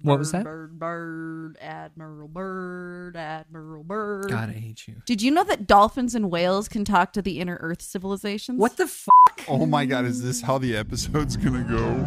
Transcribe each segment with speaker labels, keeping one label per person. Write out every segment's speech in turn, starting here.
Speaker 1: What was that?
Speaker 2: Bird, Admiral Bird, Admiral Bird.
Speaker 1: God, I hate you.
Speaker 2: Did you know that dolphins and whales can talk to the inner Earth civilizations?
Speaker 1: What the fuck?
Speaker 3: Oh my God, is this how the episode's gonna go?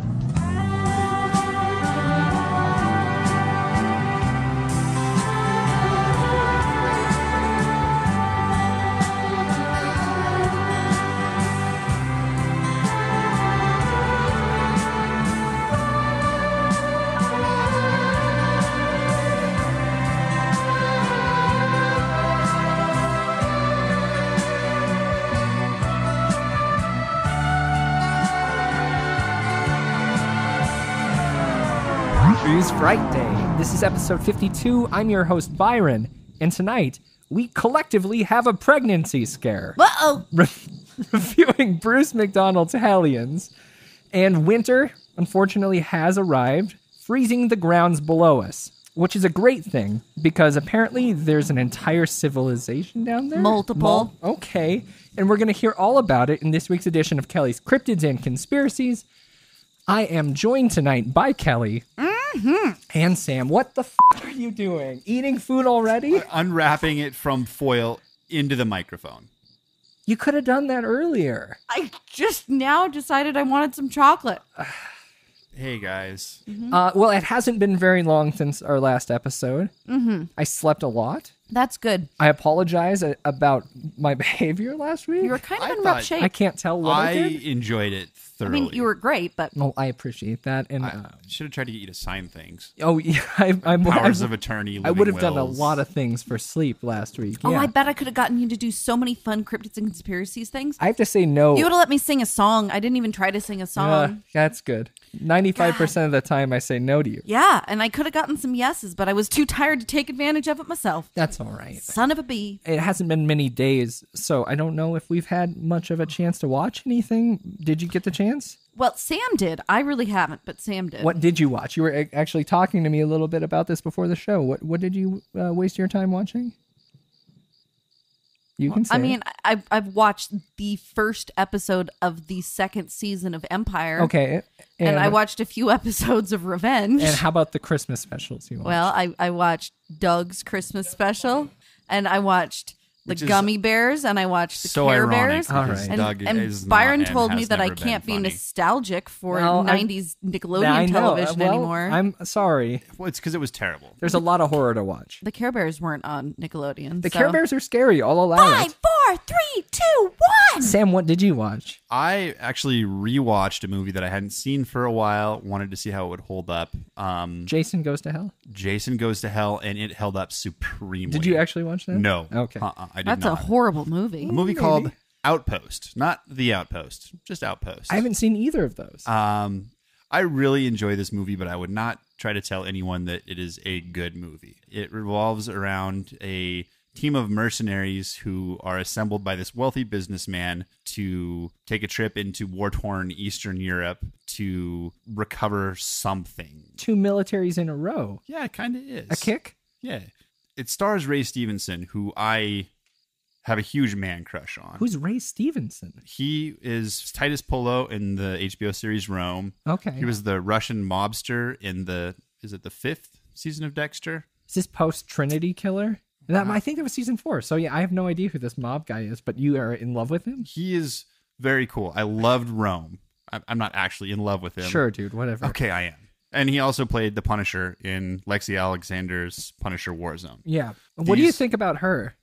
Speaker 1: It's Frightday. This is episode 52. I'm your host, Byron. And tonight, we collectively have a pregnancy scare.
Speaker 2: Uh-oh.
Speaker 1: Reviewing Bruce McDonald's Hellions. And winter, unfortunately, has arrived, freezing the grounds below us. Which is a great thing, because apparently there's an entire civilization down there.
Speaker 2: Multiple.
Speaker 1: Okay. And we're going to hear all about it in this week's edition of Kelly's Cryptids and Conspiracies. I am joined tonight by Kelly and Sam. What the f*** are you doing? Eating food already?
Speaker 3: Unwrapping it from foil into the microphone.
Speaker 1: You could have done that earlier.
Speaker 2: I just now decided I wanted some chocolate.
Speaker 3: Hey, guys.
Speaker 1: Well, it hasn't been very long since our last episode. I slept a lot.
Speaker 2: That's good.
Speaker 1: I apologize about my behavior last week.
Speaker 2: You were kind of
Speaker 3: I
Speaker 2: in rough
Speaker 3: thought-
Speaker 2: shape.
Speaker 1: I can't tell what I
Speaker 3: I
Speaker 1: did.
Speaker 3: enjoyed it
Speaker 2: I
Speaker 3: thoroughly.
Speaker 2: mean, you were great, but
Speaker 1: Oh, I appreciate that. And
Speaker 3: I should have tried to get you to sign things.
Speaker 1: oh, yeah, I'm
Speaker 3: Powers of attorney,
Speaker 1: I would have
Speaker 3: living
Speaker 1: done a
Speaker 3: wills.
Speaker 1: lot of things for sleep last week.
Speaker 2: oh,
Speaker 1: yeah.
Speaker 2: I bet I could have gotten you to do so many fun cryptids and conspiracies things.
Speaker 1: I have to say no.
Speaker 2: You would have let me sing a song. I didn't even try to sing a song.
Speaker 1: That's good. 95% of the time I say no to you.
Speaker 2: Yeah, and I could have gotten some yeses, but I was too tired to take advantage of it myself.
Speaker 1: That's all right.
Speaker 2: Son of a bee.
Speaker 1: It hasn't been many days, so I don't know if we've had much of a chance to watch anything. Did you get the chance?
Speaker 2: Well, Sam did. I really haven't, but Sam did.
Speaker 1: What did you watch? You were actually talking to me a little bit about this before the show. What did you waste your time watching? You can say
Speaker 2: I mean, I've watched the first episode of the second season of Empire.
Speaker 1: okay.
Speaker 2: And I watched a few episodes of Revenge.
Speaker 1: And how about the Christmas specials you watched?
Speaker 2: Well, I watched Doug's Christmas special, and I watched the
Speaker 3: Which is
Speaker 2: Gummy Bears, and I watched the
Speaker 3: So
Speaker 2: Care
Speaker 3: ironic,
Speaker 2: Bears.
Speaker 1: All
Speaker 3: because
Speaker 1: right.
Speaker 3: Doug
Speaker 2: And
Speaker 3: is
Speaker 2: Byron
Speaker 3: not, and
Speaker 2: told me
Speaker 3: has
Speaker 2: that I
Speaker 3: never been
Speaker 2: can't be
Speaker 3: funny.
Speaker 2: nostalgic for
Speaker 1: Well,
Speaker 2: 90s Nickelodeon
Speaker 1: I know.
Speaker 2: television
Speaker 1: Well,
Speaker 2: anymore.
Speaker 1: I'm sorry.
Speaker 3: Well, it's because it was terrible.
Speaker 1: There's a lot of horror to watch.
Speaker 2: The Care Bears weren't on Nickelodeon.
Speaker 1: The
Speaker 2: so.
Speaker 1: Care Bears are scary. I'll allow
Speaker 2: 5,
Speaker 1: it.
Speaker 2: 4, 3, 2, 1.
Speaker 1: Sam, what did you watch?
Speaker 3: I actually rewatched a movie that I hadn't seen for a while. Wanted to see how it would hold up.
Speaker 1: Jason Goes to Hell?
Speaker 3: Jason Goes to Hell, and it held up supremely.
Speaker 1: Did you actually watch that?
Speaker 3: No.
Speaker 1: Okay.
Speaker 3: I did
Speaker 2: That's
Speaker 3: not.
Speaker 2: a horrible movie.
Speaker 3: A movie called Outpost, not The Outpost, just Outpost.
Speaker 1: I haven't seen either of those.
Speaker 3: I really enjoy this movie, but I would not try to tell anyone that it is a good movie. It revolves around a team of mercenaries who are assembled by this wealthy businessman to take a trip into war-torn Eastern Europe to recover something.
Speaker 1: 2 militaries in a row.
Speaker 3: Yeah, it kind of is.
Speaker 1: A kick?
Speaker 3: Yeah. It stars Ray Stevenson, who I have a huge man crush on.
Speaker 1: Who's Ray Stevenson?
Speaker 3: He is Titus Polo in the HBO series Rome.
Speaker 1: Okay.
Speaker 3: He was the Russian mobster in the 5th season of Dexter?
Speaker 1: Is this post Trinity Killer? I think that was season 4. So yeah, I have no idea who this mob guy is, but you are in love with him?
Speaker 3: He is very cool. I loved Rome. I'm not actually in love with him.
Speaker 1: Sure, dude, whatever.
Speaker 3: Okay, I am. And he also played the Punisher in Lexi Alexander's Punisher Warzone.
Speaker 1: Yeah. What do you think about her?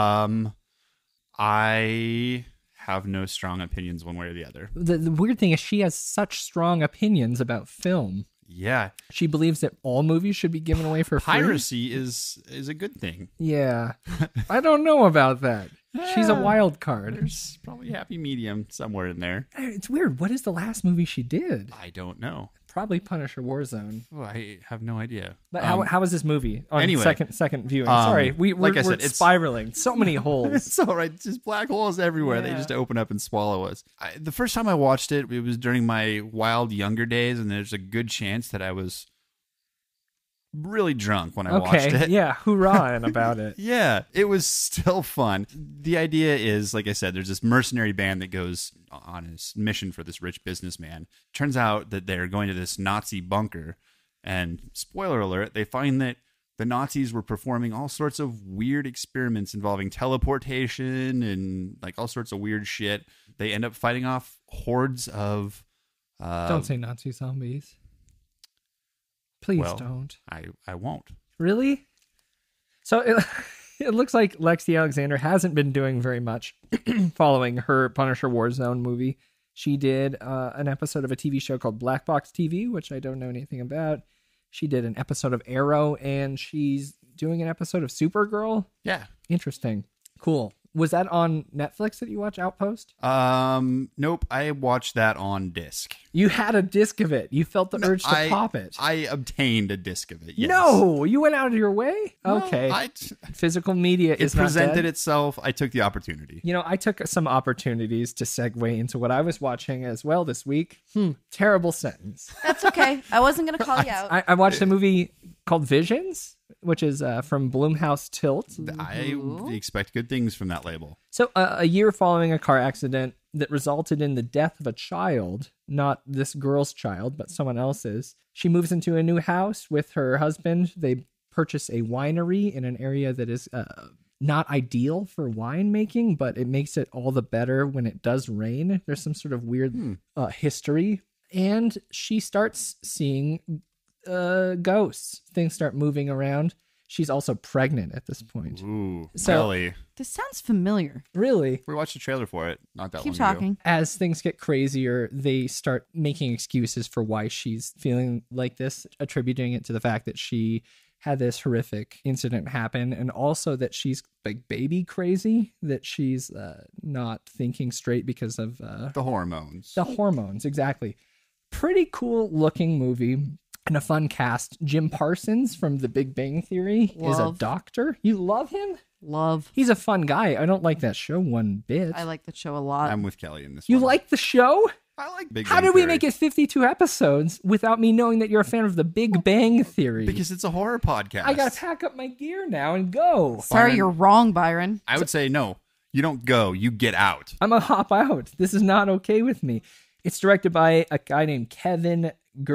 Speaker 3: I have no strong opinions one way or the other.
Speaker 1: The weird thing is she has such strong opinions about film.
Speaker 3: Yeah.
Speaker 1: She believes that all movies should be given away for free.
Speaker 3: Piracy is a good thing.
Speaker 1: Yeah. I don't know about that. She's a wild card.
Speaker 3: There's probably a happy medium somewhere in there.
Speaker 1: It's weird. What is the last movie she did?
Speaker 3: I don't know.
Speaker 1: Probably Punisher Warzone.
Speaker 3: Oh, I have no idea.
Speaker 1: But how was this movie on
Speaker 3: anyway,
Speaker 1: second viewing? Sorry, we're
Speaker 3: it's
Speaker 1: spiraling. So many holes.
Speaker 3: It's all right. Just black holes everywhere. They
Speaker 1: Yeah.
Speaker 3: just open up and swallow us. The first time I watched it, it was during my wild younger days, and there's a good chance that I was really drunk when I watched it.
Speaker 1: Yeah, hoorahing about it.
Speaker 3: Yeah, it was still fun. The idea is, like I said, there's this mercenary band that goes on this mission for this rich businessman. Turns out that they're going to this Nazi bunker And spoiler alert, they find that the Nazis were performing all sorts of weird experiments involving teleportation and like all sorts of weird shit. They end up fighting off hordes of...
Speaker 1: don't say Nazi zombies. Please don't.
Speaker 3: I won't.
Speaker 1: Really? So it looks like Lexi Alexander hasn't been doing very much following her Punisher Warzone movie. She did an episode of a TV show called Black Box TV, which I don't know anything about. She did an episode of Arrow, and she's doing an episode of Supergirl.
Speaker 3: Yeah.
Speaker 1: Interesting. Cool. Was that on Netflix that you watch, Outpost?
Speaker 3: Nope. I watched that on disc.
Speaker 1: You had a disc of it. You felt the urge to pop it.
Speaker 3: I obtained a disc of it. Yes.
Speaker 1: No, you went out of your way? Okay. Physical media is not dead.
Speaker 3: It presented itself. I took the opportunity.
Speaker 1: You know, I took some opportunities to segue into what I was watching as well this week. Terrible sentence.
Speaker 2: That's okay. I wasn't going to call you out.
Speaker 1: I watched a movie called Visions, which is from Blumhouse Tilt.
Speaker 3: I expect good things from that label.
Speaker 1: So a year following a car accident that resulted in the death of a child, not this girl's child, but someone else's, she moves into a new house with her husband. They purchase a winery in an area that is not ideal for winemaking, but it makes it all the better when it does rain. There's some sort of weird history. And she starts seeing ghosts. Things start moving around. She's also pregnant at this point.
Speaker 3: Ooh,
Speaker 1: so,
Speaker 3: Kelly.
Speaker 2: This sounds familiar.
Speaker 1: Really?
Speaker 3: We watched the trailer for it not that
Speaker 2: Keep
Speaker 3: long
Speaker 2: talking.
Speaker 3: ago.
Speaker 1: As things get crazier, they start making excuses for why she's feeling like this, attributing it to the fact that she had this horrific incident happen, and also that she's like baby crazy, that she's not thinking straight because of
Speaker 3: the hormones.
Speaker 1: The hormones, exactly. Pretty cool looking movie. And a fun cast. Jim Parsons from The Big Bang Theory is a doctor. You love him?
Speaker 2: Love.
Speaker 1: He's a fun guy. I don't like that show one bit.
Speaker 2: I like the show a lot.
Speaker 3: I'm with Kelly in this
Speaker 1: You
Speaker 3: one.
Speaker 1: like the show?
Speaker 3: I like Big
Speaker 1: How
Speaker 3: Bang
Speaker 1: did we
Speaker 3: Theory.
Speaker 1: make it 52 episodes without me knowing that you're a fan of The Big Bang Theory?
Speaker 3: Because it's a horror podcast.
Speaker 1: I gotta pack up my gear now and go.
Speaker 2: Sorry,
Speaker 3: Byron.
Speaker 2: you're wrong, Byron.
Speaker 3: I would say no. You don't go. You get out.
Speaker 1: I'm gonna hop out. This is not okay with me. It's directed by a guy named Kevin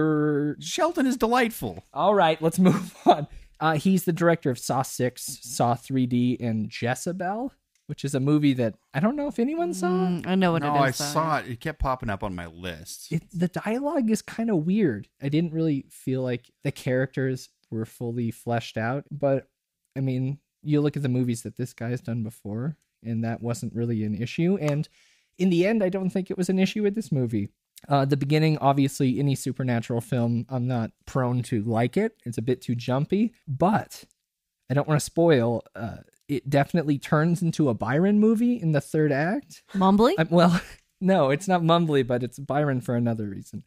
Speaker 3: Shelton is delightful.
Speaker 1: All right, let's move on. He's the director of Saw 6, Saw 3D, and Jezebel, which is a movie that I don't know if anyone saw.
Speaker 2: I know what it is.
Speaker 3: No, I
Speaker 2: though.
Speaker 3: saw it. It kept popping up on my list.
Speaker 1: The dialogue is kind of weird. I didn't really feel like the characters were fully fleshed out, but I mean, you look at the movies that this guy's done before, and that wasn't really an issue. And in the end, I don't think it was an issue with this movie. The beginning, obviously, any supernatural film, I'm not prone to like it. It's a bit too jumpy, but I don't want to spoil. It definitely turns into a Byron movie in the third act.
Speaker 2: Mumbly?
Speaker 1: Well, no, it's not mumbly, but it's Byron for another reason.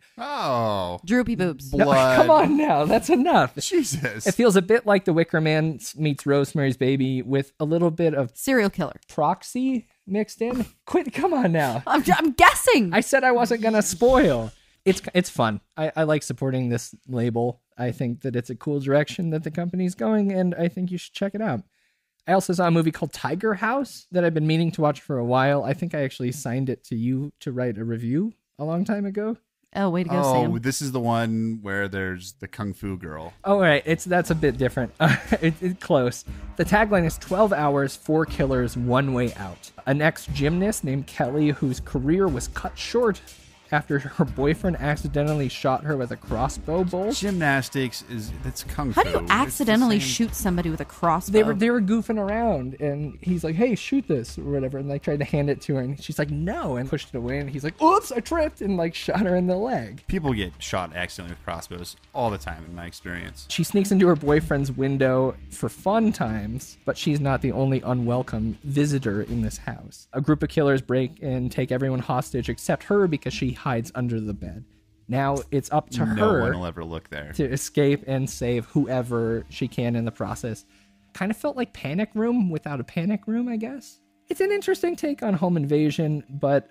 Speaker 3: Oh.
Speaker 2: Droopy boobs.
Speaker 3: Blood.
Speaker 1: No, come on now, that's enough.
Speaker 3: Jesus.
Speaker 1: It feels a bit like The Wicker Man meets Rosemary's Baby with a little bit of
Speaker 2: Serial killer.
Speaker 1: proxy mixed in. Quit, come on now.
Speaker 2: I'm guessing.
Speaker 1: I said I wasn't gonna spoil. It's fun. I like supporting this label. I think that it's a cool direction that the company's going, and I think you should check it out. I also saw a movie called Tiger House that I've been meaning to watch for a while. I think I actually signed it to you to write a review a long time ago.
Speaker 2: Oh, way to go,
Speaker 3: Oh,
Speaker 2: Sam.
Speaker 3: this is the one where there's the Kung Fu girl.
Speaker 1: Oh, right. That's a bit different. It's close. The tagline is 12 hours, 4 killers, 1 way out. An ex-gymnast named Kelly, whose career was cut short after her boyfriend accidentally shot her with a crossbow bolt.
Speaker 3: Gymnastics that's Kung Fu.
Speaker 2: How do you
Speaker 3: It's the
Speaker 2: accidentally
Speaker 3: same-
Speaker 2: shoot somebody with a crossbow?
Speaker 1: They were goofing around, and he's like, "Hey, shoot this," or whatever, and like tried to hand it to her, and she's like, "No," and pushed it away, and he's like, "Oops, I tripped," and like shot her in the leg.
Speaker 3: People get shot accidentally with crossbows all the time in my experience.
Speaker 1: She sneaks into her boyfriend's window for fun times, but she's not the only unwelcome visitor in this house. A group of killers break and take everyone hostage except her because she hides under the bed. Now it's up to
Speaker 3: No
Speaker 1: her
Speaker 3: one will ever look there.
Speaker 1: to escape and save whoever she can in the process. Kind of felt like Panic Room without a panic room, I guess. It's an interesting take on home invasion, but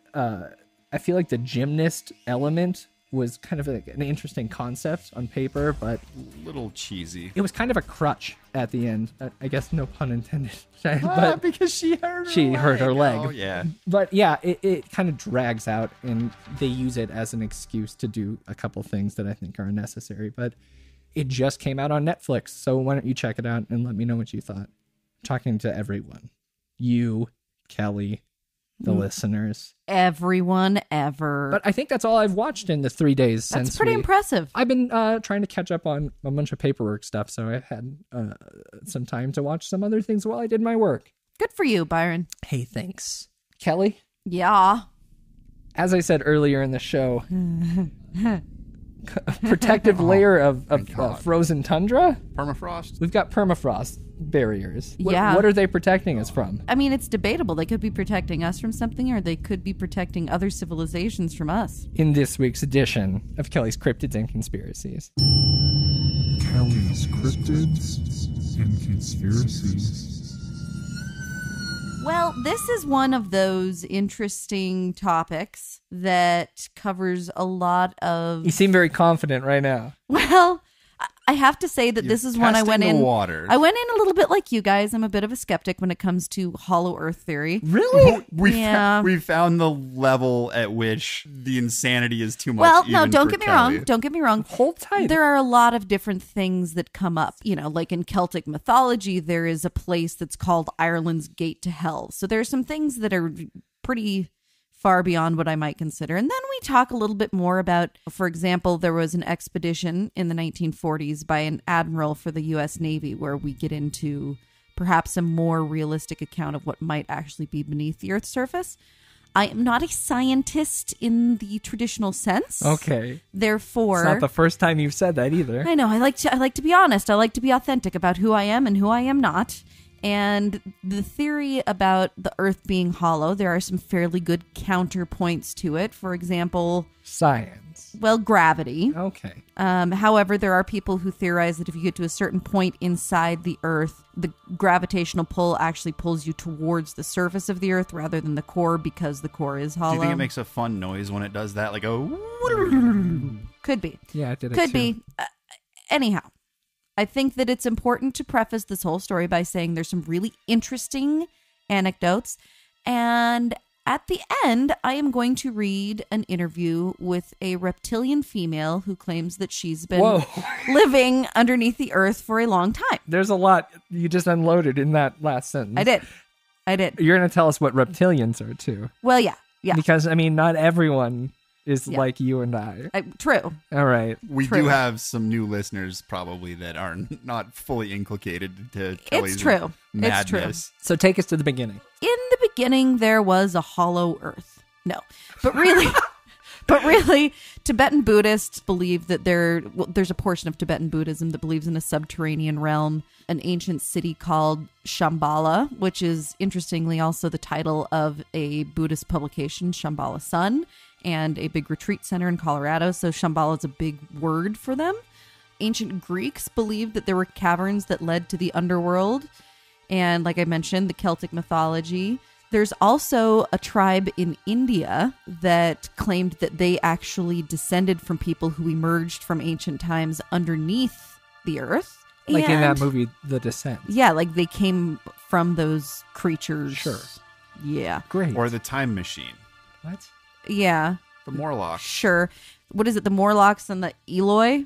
Speaker 1: I feel like the gymnast element was kind of like an interesting concept on paper, but
Speaker 3: A little cheesy.
Speaker 1: it was kind of a crutch at the end. I guess no pun intended. But
Speaker 3: because she hurt her leg. Oh, yeah.
Speaker 1: But yeah, it kind of drags out, and they use it as an excuse to do a couple things that I think are unnecessary. But It just came out on Netflix, so why don't you check it out and let me know what you thought. I'm talking to everyone. You, Kelly, the listeners.
Speaker 2: Everyone ever.
Speaker 1: But I think that's all I've watched in the 3 days since.
Speaker 2: That's pretty impressive.
Speaker 1: I've been trying to catch up on a bunch of paperwork stuff, so I had some time to watch some other things while I did my work.
Speaker 2: Good for you, Byron.
Speaker 1: Hey, thanks. Kelly?
Speaker 2: Yeah.
Speaker 1: As I said earlier in the show, protective layer of frozen tundra?
Speaker 3: Permafrost?
Speaker 1: We've got permafrost barriers.
Speaker 2: Yeah.
Speaker 1: What are they protecting us from?
Speaker 2: I mean, it's debatable. They could be protecting us from something, or they could be protecting other civilizations from us.
Speaker 1: In this week's edition of Kelly's Cryptids and Conspiracies.
Speaker 4: Kelly's Cryptids and Conspiracies.
Speaker 2: Well, this is one of those interesting topics that covers a lot of...
Speaker 1: You seem very confident right now.
Speaker 2: Well, I have to say that this is one I went in...
Speaker 3: Water.
Speaker 2: I went in a little bit like you guys. I'm a bit of a skeptic when it comes to hollow earth theory.
Speaker 1: Really?
Speaker 3: We found the level at which the insanity is too much.
Speaker 2: Well, no,
Speaker 3: even
Speaker 2: don't
Speaker 3: for
Speaker 2: get me
Speaker 3: Kelly.
Speaker 2: wrong. Don't get me wrong.
Speaker 1: Hold tight.
Speaker 2: There are a lot of different things that come up. You know, like in Celtic mythology, there is a place that's called Ireland's Gate to Hell. So there are some things that are pretty far beyond what I might consider. And then we talk a little bit more about, for example, there was an expedition in the 1940s by an admiral for the U.S. Navy where we get into perhaps a more realistic account of what might actually be beneath the Earth's surface. I am not a scientist in the traditional sense.
Speaker 1: Okay.
Speaker 2: Therefore,
Speaker 1: It's not the first time you've said that either.
Speaker 2: I know. I like to be honest. I like to be authentic about who I am and who I am not. And the theory about the Earth being hollow, there are some fairly good counterpoints to it. For example,
Speaker 1: Science.
Speaker 2: well, gravity.
Speaker 1: Okay.
Speaker 2: However, there are people who theorize that if you get to a certain point inside the Earth, the gravitational pull actually pulls you towards the surface of the Earth rather than the core because the core is hollow.
Speaker 3: Do you think it makes a fun noise when it does that? Like,
Speaker 2: Could be.
Speaker 1: Yeah, it did it
Speaker 2: Could
Speaker 1: too.
Speaker 2: be. Anyhow, I think that it's important to preface this whole story by saying there's some really interesting anecdotes. And at the end, I am going to read an interview with a reptilian female who claims that she's been
Speaker 1: Whoa.
Speaker 2: living underneath the earth for a long time.
Speaker 1: There's a lot you just unloaded in that last sentence.
Speaker 2: I did.
Speaker 1: You're going to tell us what reptilians are too.
Speaker 2: Well, yeah.
Speaker 1: Because, I mean, not everyone is
Speaker 2: Yeah.
Speaker 1: like you and I.
Speaker 2: True.
Speaker 1: All right.
Speaker 3: we
Speaker 2: True.
Speaker 3: do have some new listeners probably that are not fully inculcated to Kelly's
Speaker 2: It's true.
Speaker 3: madness.
Speaker 1: So take us to the beginning.
Speaker 2: In the beginning, there was a hollow earth. No, but really, Tibetan Buddhists believe that there's a portion of Tibetan Buddhism that believes in a subterranean realm, an ancient city called Shambhala, which is interestingly also the title of a Buddhist publication, Shambhala Sun, and a big retreat center in Colorado. So Shambhala is a big word for them. Ancient Greeks believed that there were caverns that led to the underworld. And like I mentioned, the Celtic mythology. There's also a tribe in India that claimed that they actually descended from people who emerged from ancient times underneath the earth.
Speaker 1: Like in that
Speaker 2: And-
Speaker 1: movie, The Descent.
Speaker 2: Yeah, like they came from those creatures.
Speaker 1: Sure.
Speaker 2: Yeah.
Speaker 1: Great.
Speaker 3: Or the time machine.
Speaker 1: What?
Speaker 2: Yeah.
Speaker 3: The Morlock.
Speaker 2: Sure. What is it? The Morlocks and the Eloi?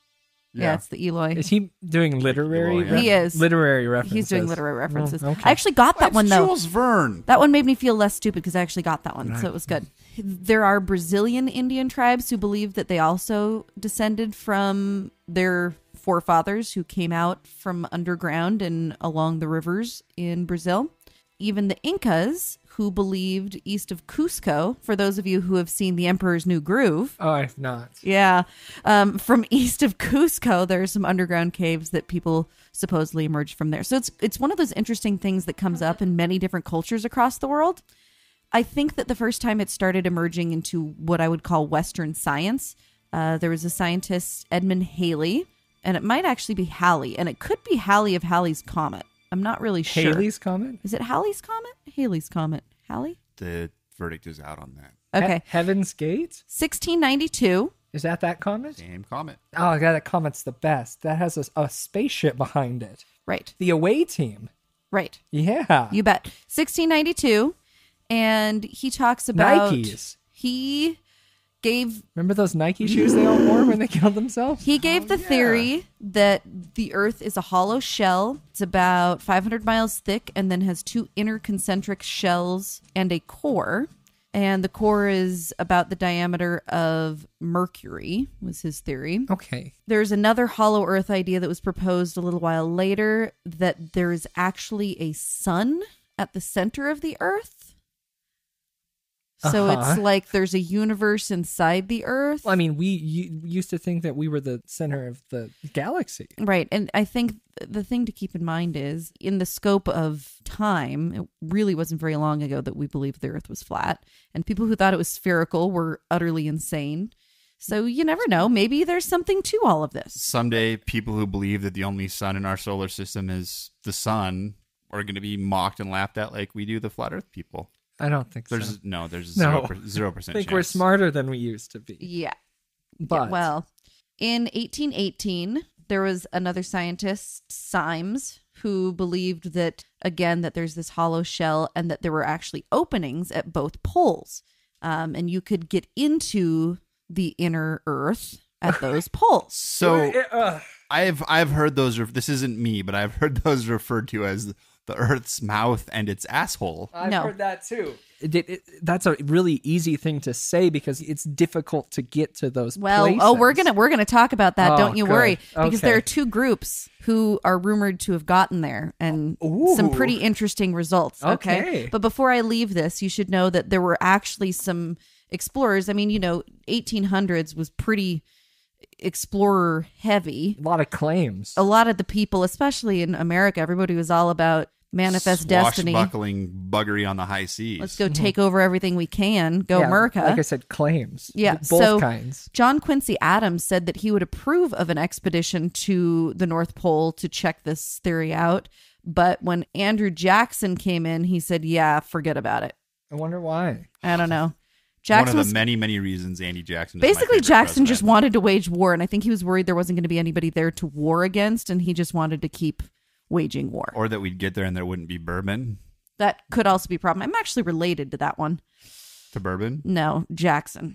Speaker 2: Yeah, it's the Eloi.
Speaker 1: Is he doing literary?
Speaker 3: Eloi, yeah.
Speaker 2: He is.
Speaker 1: Literary references.
Speaker 2: He's doing literary references.
Speaker 1: okay.
Speaker 2: I actually got that
Speaker 3: That's
Speaker 2: one, though.
Speaker 3: Jules Verne.
Speaker 2: That one made me feel less stupid because I actually got that one, so it was good. There are Brazilian Indian tribes who believe that they also descended from their forefathers who came out from underground and along the rivers in Brazil. Even the Incas, who believed east of Cusco, for those of you who have seen The Emperor's New Groove.
Speaker 1: Oh, I've not.
Speaker 2: Yeah. From east of Cusco, there are some underground caves that people supposedly emerged from there. So it's one of those interesting things that comes up in many different cultures across the world. I think that the first time it started emerging into what I would call Western science, there was a scientist, Edmund Halley, and it might actually be Halley, and it could be Halley of Halley's Comet. I'm not really sure.
Speaker 1: Halley's Comet?
Speaker 2: Is it Halley's Comet? Halley's Comet. Halley?
Speaker 3: The verdict is out on that.
Speaker 2: Okay.
Speaker 1: Heaven's Gate?
Speaker 2: 1692.
Speaker 1: Is that comet?
Speaker 3: Same comet.
Speaker 1: Oh, God, that comet's the best. That has a spaceship behind it.
Speaker 2: Right.
Speaker 1: The away team.
Speaker 2: Right.
Speaker 1: Yeah.
Speaker 2: You bet. 1692. And he talks about...
Speaker 1: Nikes.
Speaker 2: He gave
Speaker 1: Remember those Nike shoes they all wore when they killed themselves?
Speaker 2: He gave the theory that the Earth is a hollow shell. It's about 500 miles thick and then has 2 inner concentric shells and a core. And the core is about the diameter of Mercury, was his theory.
Speaker 1: Okay.
Speaker 2: There's another hollow Earth idea that was proposed a little while later, that there is actually a sun at the center of the Earth. So it's like there's a universe inside the Earth.
Speaker 1: Well, I mean, we used to think that we were the center of the galaxy.
Speaker 2: Right. And I think the thing to keep in mind is, in the scope of time, it really wasn't very long ago that we believed the Earth was flat. And people who thought it was spherical were utterly insane. So you never know. Maybe there's something to all of this.
Speaker 3: Someday, people who believe that the only sun in our solar system is the sun are going to be mocked and laughed at like we do the flat Earth people.
Speaker 1: I don't think
Speaker 3: There's
Speaker 1: so.
Speaker 3: there's
Speaker 1: No.
Speaker 3: 0%
Speaker 1: I think
Speaker 3: chance.
Speaker 1: we're smarter than we used to be.
Speaker 2: Yeah.
Speaker 1: But
Speaker 2: Yeah, well, in 1818, there was another scientist, Symes, who believed that, again, that there's this hollow shell and that there were actually openings at both poles. And you could get into the inner Earth at those poles.
Speaker 3: So I've heard those. This isn't me, but I've heard those referred to as the Earth's mouth and its asshole.
Speaker 1: I've
Speaker 2: No.
Speaker 1: heard that too. That's a really easy thing to say because it's difficult to get to those places.
Speaker 2: We're gonna talk about that.
Speaker 1: Oh,
Speaker 2: Don't you
Speaker 1: good.
Speaker 2: worry, because
Speaker 1: Okay.
Speaker 2: there are 2 groups who are rumored to have gotten there, and
Speaker 1: Ooh.
Speaker 2: some pretty interesting results.
Speaker 1: Okay.
Speaker 2: But before I leave this, you should know that there were actually some explorers. I mean, 1800s was pretty explorer heavy.
Speaker 1: A lot of claims.
Speaker 2: A lot of the people, especially in America, everybody was all about manifest destiny.
Speaker 3: Swashbuckling buggery on the high seas.
Speaker 2: Let's go take over everything we can. Go
Speaker 1: Yeah,
Speaker 2: America.
Speaker 1: Like I said, claims.
Speaker 2: Yeah,
Speaker 1: Both
Speaker 2: so
Speaker 1: kinds.
Speaker 2: John Quincy Adams said that he would approve of an expedition to the North Pole to check this theory out. But when Andrew Jackson came in, he said, yeah, forget about it.
Speaker 1: I wonder why.
Speaker 2: I don't know.
Speaker 3: One
Speaker 2: Jackson
Speaker 3: of the
Speaker 2: was,
Speaker 3: many reasons Andy Jackson is my
Speaker 2: basically,
Speaker 3: favorite
Speaker 2: Jackson just
Speaker 3: president.
Speaker 2: wanted to wage war. And I think he was worried there wasn't going to be anybody there to war against. And he just wanted to keep waging war.
Speaker 3: Or that we'd get there and there wouldn't be bourbon.
Speaker 2: That could also be a problem. I'm actually related to that one.
Speaker 3: To bourbon?
Speaker 2: No, Jackson.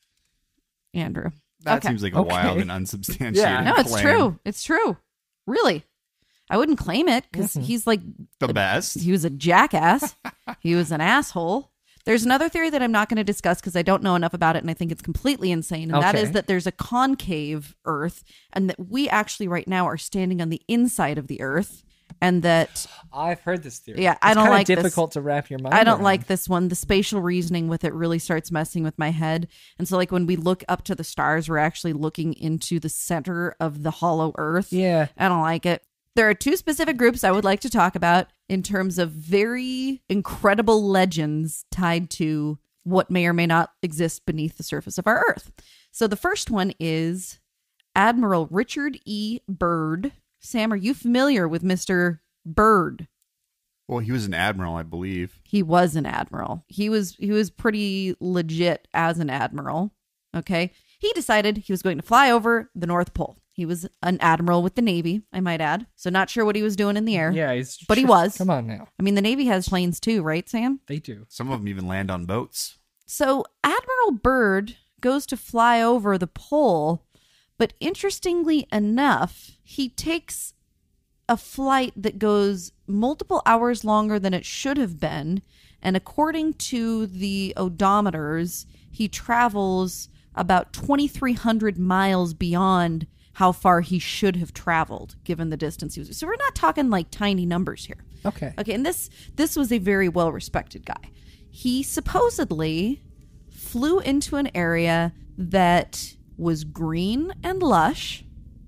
Speaker 2: Andrew.
Speaker 3: That
Speaker 2: Okay.
Speaker 3: seems like a
Speaker 1: Okay.
Speaker 3: wild and unsubstantiated
Speaker 1: Yeah.
Speaker 2: No, it's
Speaker 3: claim.
Speaker 2: true. It's true. Really. I wouldn't claim it because he's like,
Speaker 3: The best.
Speaker 2: he was a jackass. He was an asshole. There's another theory that I'm not going to discuss because I don't know enough about it and I think it's completely insane. And that
Speaker 1: Okay.
Speaker 2: is that there's a concave Earth and that we actually right now are standing on the inside of the Earth. And that,
Speaker 1: I've heard this theory.
Speaker 2: Yeah, I
Speaker 1: It's
Speaker 2: don't
Speaker 1: kinda
Speaker 2: like this.
Speaker 1: difficult to wrap your mind
Speaker 2: I don't
Speaker 1: around.
Speaker 2: like this one. The spatial reasoning with it really starts messing with my head. And so, like, when we look up to the stars, we're actually looking into the center of the hollow Earth.
Speaker 1: Yeah.
Speaker 2: I don't like it. There are 2 specific groups I would like to talk about in terms of very incredible legends tied to what may or may not exist beneath the surface of our Earth. So the first one is Admiral Richard E. Byrd. Sam, are you familiar with Mr. Byrd?
Speaker 3: Well, he was an admiral, I believe.
Speaker 2: He was an admiral. He was pretty legit as an admiral. Okay. He decided he was going to fly over the North Pole. He was an admiral with the Navy, I might add. So not sure what he was doing in the air.
Speaker 1: Yeah,
Speaker 2: But he was.
Speaker 1: Come on now.
Speaker 2: I mean, the Navy has planes too, right, Sam?
Speaker 1: They do.
Speaker 3: Some of them even land on boats.
Speaker 2: So Admiral Byrd goes to fly over the pole, but interestingly enough, he takes a flight that goes multiple hours longer than it should have been. And according to the odometers, he travels about 2,300 miles beyond how far he should have traveled, given the distance he was. So we're not talking like tiny numbers here.
Speaker 1: Okay.
Speaker 2: Okay, and this was a very well-respected guy. He supposedly flew into an area that was green and lush,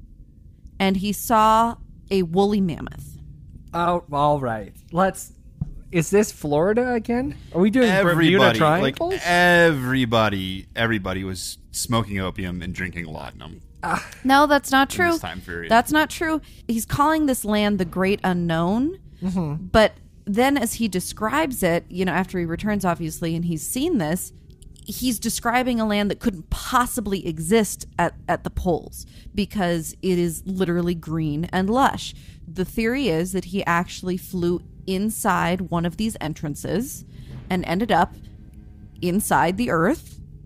Speaker 2: and he saw a woolly mammoth.
Speaker 1: Oh, all right. Is this Florida again? Are we doing Bermuda
Speaker 3: Everybody,
Speaker 1: Triangles?
Speaker 3: everybody was smoking opium and drinking laudanum.
Speaker 2: No, that's not
Speaker 3: In
Speaker 2: true.
Speaker 3: this time period.
Speaker 2: That's not true. He's calling this land the Great Unknown, but then as he describes it, after he returns, obviously, and he's seen this, he's describing a land that couldn't possibly exist at the poles because it is literally green and lush. The theory is that he actually flew inside one of these entrances and ended up inside the Earth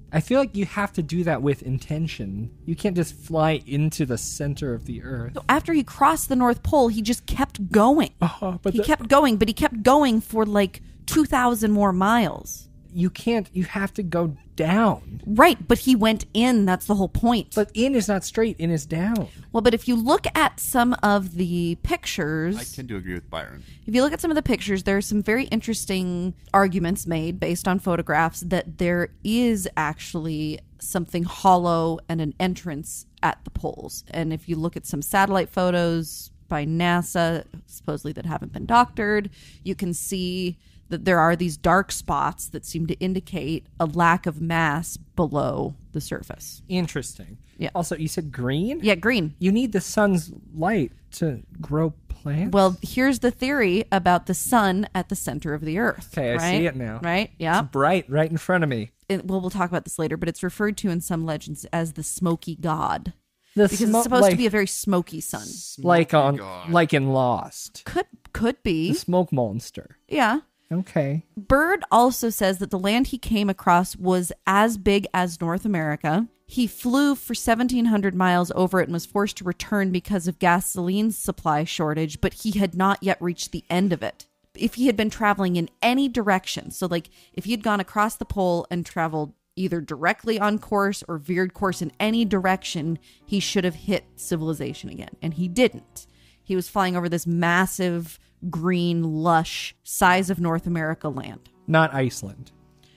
Speaker 1: I feel like you have to do that with intention. You can't just fly into the center of the Earth.
Speaker 2: So after he crossed the North Pole, he just kept going.
Speaker 1: But
Speaker 2: he kept going, but he kept going for like 2,000 more miles.
Speaker 1: you have to go down.
Speaker 2: Right, but he went in. That's the whole point.
Speaker 1: But in is not straight, in is down.
Speaker 2: Well, but if you look at some of the pictures...
Speaker 3: I tend to agree with Byron.
Speaker 2: If you look at some of the pictures, there are some very interesting arguments made based on photographs that there is actually something hollow and an entrance at the poles. And if you look at some satellite photos by NASA, supposedly that haven't been doctored, you can see that there are these dark spots that seem to indicate a lack of mass below the surface.
Speaker 1: Interesting.
Speaker 2: Yeah.
Speaker 1: Also, you said green?
Speaker 2: Yeah, green.
Speaker 1: You need the sun's light to grow plants?
Speaker 2: Well, here's the theory about the sun at the center of the Earth.
Speaker 1: Okay, I
Speaker 2: right?
Speaker 1: see it now.
Speaker 2: Right? Yeah.
Speaker 1: It's bright right in front of me.
Speaker 2: We'll talk about this later, but it's referred to in some legends as the smoky god.
Speaker 1: The
Speaker 2: Because it's supposed to be a very smoky sun.
Speaker 1: like
Speaker 3: God.
Speaker 1: like in Lost.
Speaker 2: Could be.
Speaker 1: The smoke monster.
Speaker 2: Yeah.
Speaker 1: Okay.
Speaker 2: Bird also says that the land he came across was as big as North America. He flew for 1,700 miles over it and was forced to return because of gasoline supply shortage, but he had not yet reached the end of it. If he had been traveling in any direction, so like if he had gone across the pole and traveled either directly on course or veered course in any direction, he should have hit civilization again. And he didn't. He was flying over this massive, green, lush, size of North America land.
Speaker 1: Not Iceland.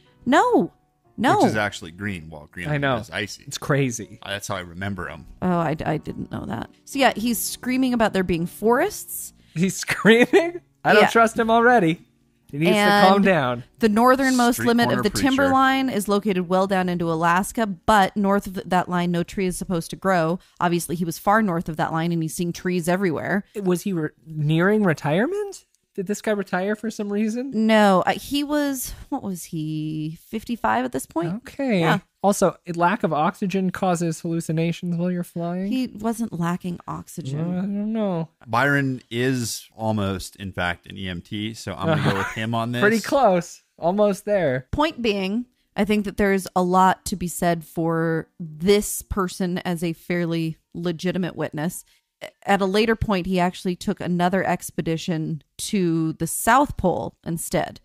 Speaker 2: No.
Speaker 3: Which is actually green, while
Speaker 1: I know.
Speaker 3: is icy.
Speaker 1: It's crazy.
Speaker 3: That's how I remember them.
Speaker 2: Oh, I didn't know that. So yeah, he's screaming about there being forests.
Speaker 1: He's screaming? I don't
Speaker 2: Yeah.
Speaker 1: trust him already. He needs to
Speaker 2: And
Speaker 1: calm down.
Speaker 2: The northernmost
Speaker 3: Street
Speaker 2: limit
Speaker 3: corner
Speaker 2: of the
Speaker 3: preacher.
Speaker 2: timberline is located well down into Alaska, but north of that line, no tree is supposed to grow. Obviously, he was far north of that line, and he's seeing trees everywhere.
Speaker 1: Was he nearing retirement? Did this guy retire for some reason?
Speaker 2: No, he was, what was he, 55 at this point?
Speaker 1: Okay.
Speaker 2: Yeah.
Speaker 1: Also, lack of oxygen causes hallucinations while you're flying?
Speaker 2: He wasn't lacking
Speaker 1: I
Speaker 2: oxygen.
Speaker 1: don't know.
Speaker 3: Byron is almost, in fact, an EMT, so I'm going to go with him on this.
Speaker 1: Pretty close. Almost there.
Speaker 2: Point being, I think that there's a lot to be said for this person as a fairly legitimate witness. At a later point, he actually took another expedition to the South Pole instead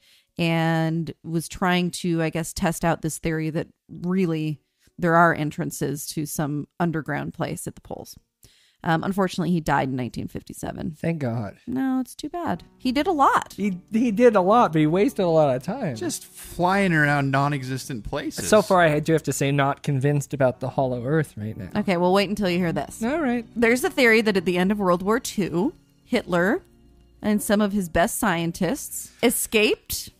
Speaker 2: and was trying to, I guess, test out this theory that really there are entrances to some underground place at the poles. Unfortunately, he died in 1957.
Speaker 1: Thank God.
Speaker 2: No, it's too bad. He did a lot.
Speaker 1: He did a lot, but he wasted a lot of time.
Speaker 3: Just flying around non-existent places.
Speaker 1: So far, I do have to say, not convinced about the hollow Earth right now.
Speaker 2: Okay, well, wait until you hear this.
Speaker 1: All right.
Speaker 2: There's a theory that at the end of World War II, Hitler and some of his best scientists escaped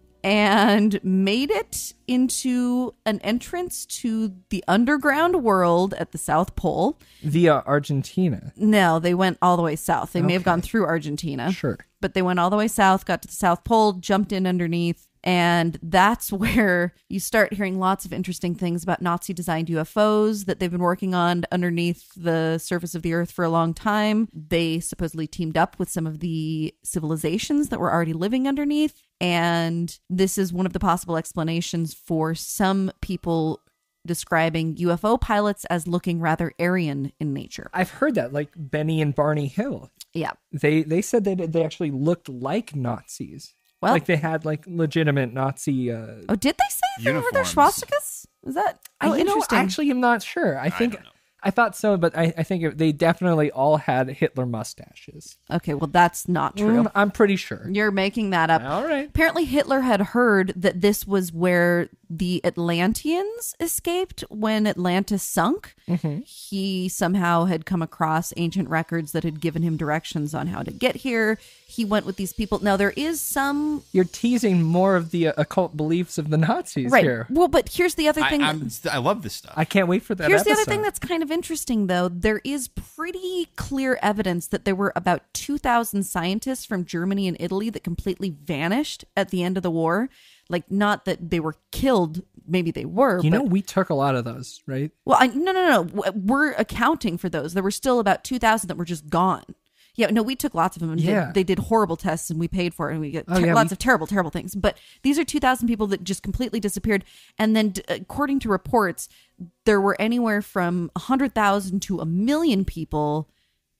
Speaker 2: and made it into an entrance to the underground world at the South Pole.
Speaker 1: Via Argentina.
Speaker 2: No, they went all the way south. They may have
Speaker 1: Okay.
Speaker 2: gone through Argentina.
Speaker 1: Sure.
Speaker 2: But they went all the way south, got to the South Pole, jumped in underneath. And that's where you start hearing lots of interesting things about Nazi-designed UFOs that they've been working on underneath the surface of the Earth for a long time. They supposedly teamed up with some of the civilizations that were already living underneath. And this is one of the possible explanations for some people describing UFO pilots as looking rather Aryan in nature.
Speaker 1: I've heard that, like Benny and Barney Hill.
Speaker 2: Yeah.
Speaker 1: They said that they actually looked like Nazis.
Speaker 2: Well,
Speaker 1: Like they had like legitimate Nazi.
Speaker 2: oh, did they say they were their
Speaker 3: Uniforms.
Speaker 2: swastikas? Is that? Oh,
Speaker 1: you know,
Speaker 2: interesting.
Speaker 1: actually, I'm not sure. I think
Speaker 3: don't know.
Speaker 1: I thought so, but I think they definitely all had Hitler mustaches.
Speaker 2: Okay, well, that's not true.
Speaker 1: I'm pretty sure.
Speaker 2: You're making that up.
Speaker 1: All right.
Speaker 2: Apparently, Hitler had heard that this was where the Atlanteans escaped when Atlantis sunk.
Speaker 1: Mm-hmm.
Speaker 2: He somehow had come across ancient records that had given him directions on how to get here. He went with these people. Now, there is some...
Speaker 1: You're teasing more of the occult beliefs of the Nazis
Speaker 2: Right.
Speaker 1: here.
Speaker 2: Well, but here's the other thing.
Speaker 3: I love this stuff.
Speaker 1: I can't wait for that
Speaker 2: Here's
Speaker 1: episode.
Speaker 2: the other thing that's kind of interesting, though. There is pretty clear evidence that there were about 2,000 scientists from Germany and Italy that completely vanished at the end of the war. Like, not that they were killed. Maybe they were.
Speaker 1: You
Speaker 2: but,
Speaker 1: know, we took a lot of those, right?
Speaker 2: well, no. We're accounting for those. There were still about 2,000 that were just gone. Yeah, no, we took lots of them. And they did horrible tests, and we paid for it, and we get lots of terrible, terrible things. But these are 2,000 people that just completely disappeared. And then, according to reports, there were anywhere from 100,000 to 1 million people,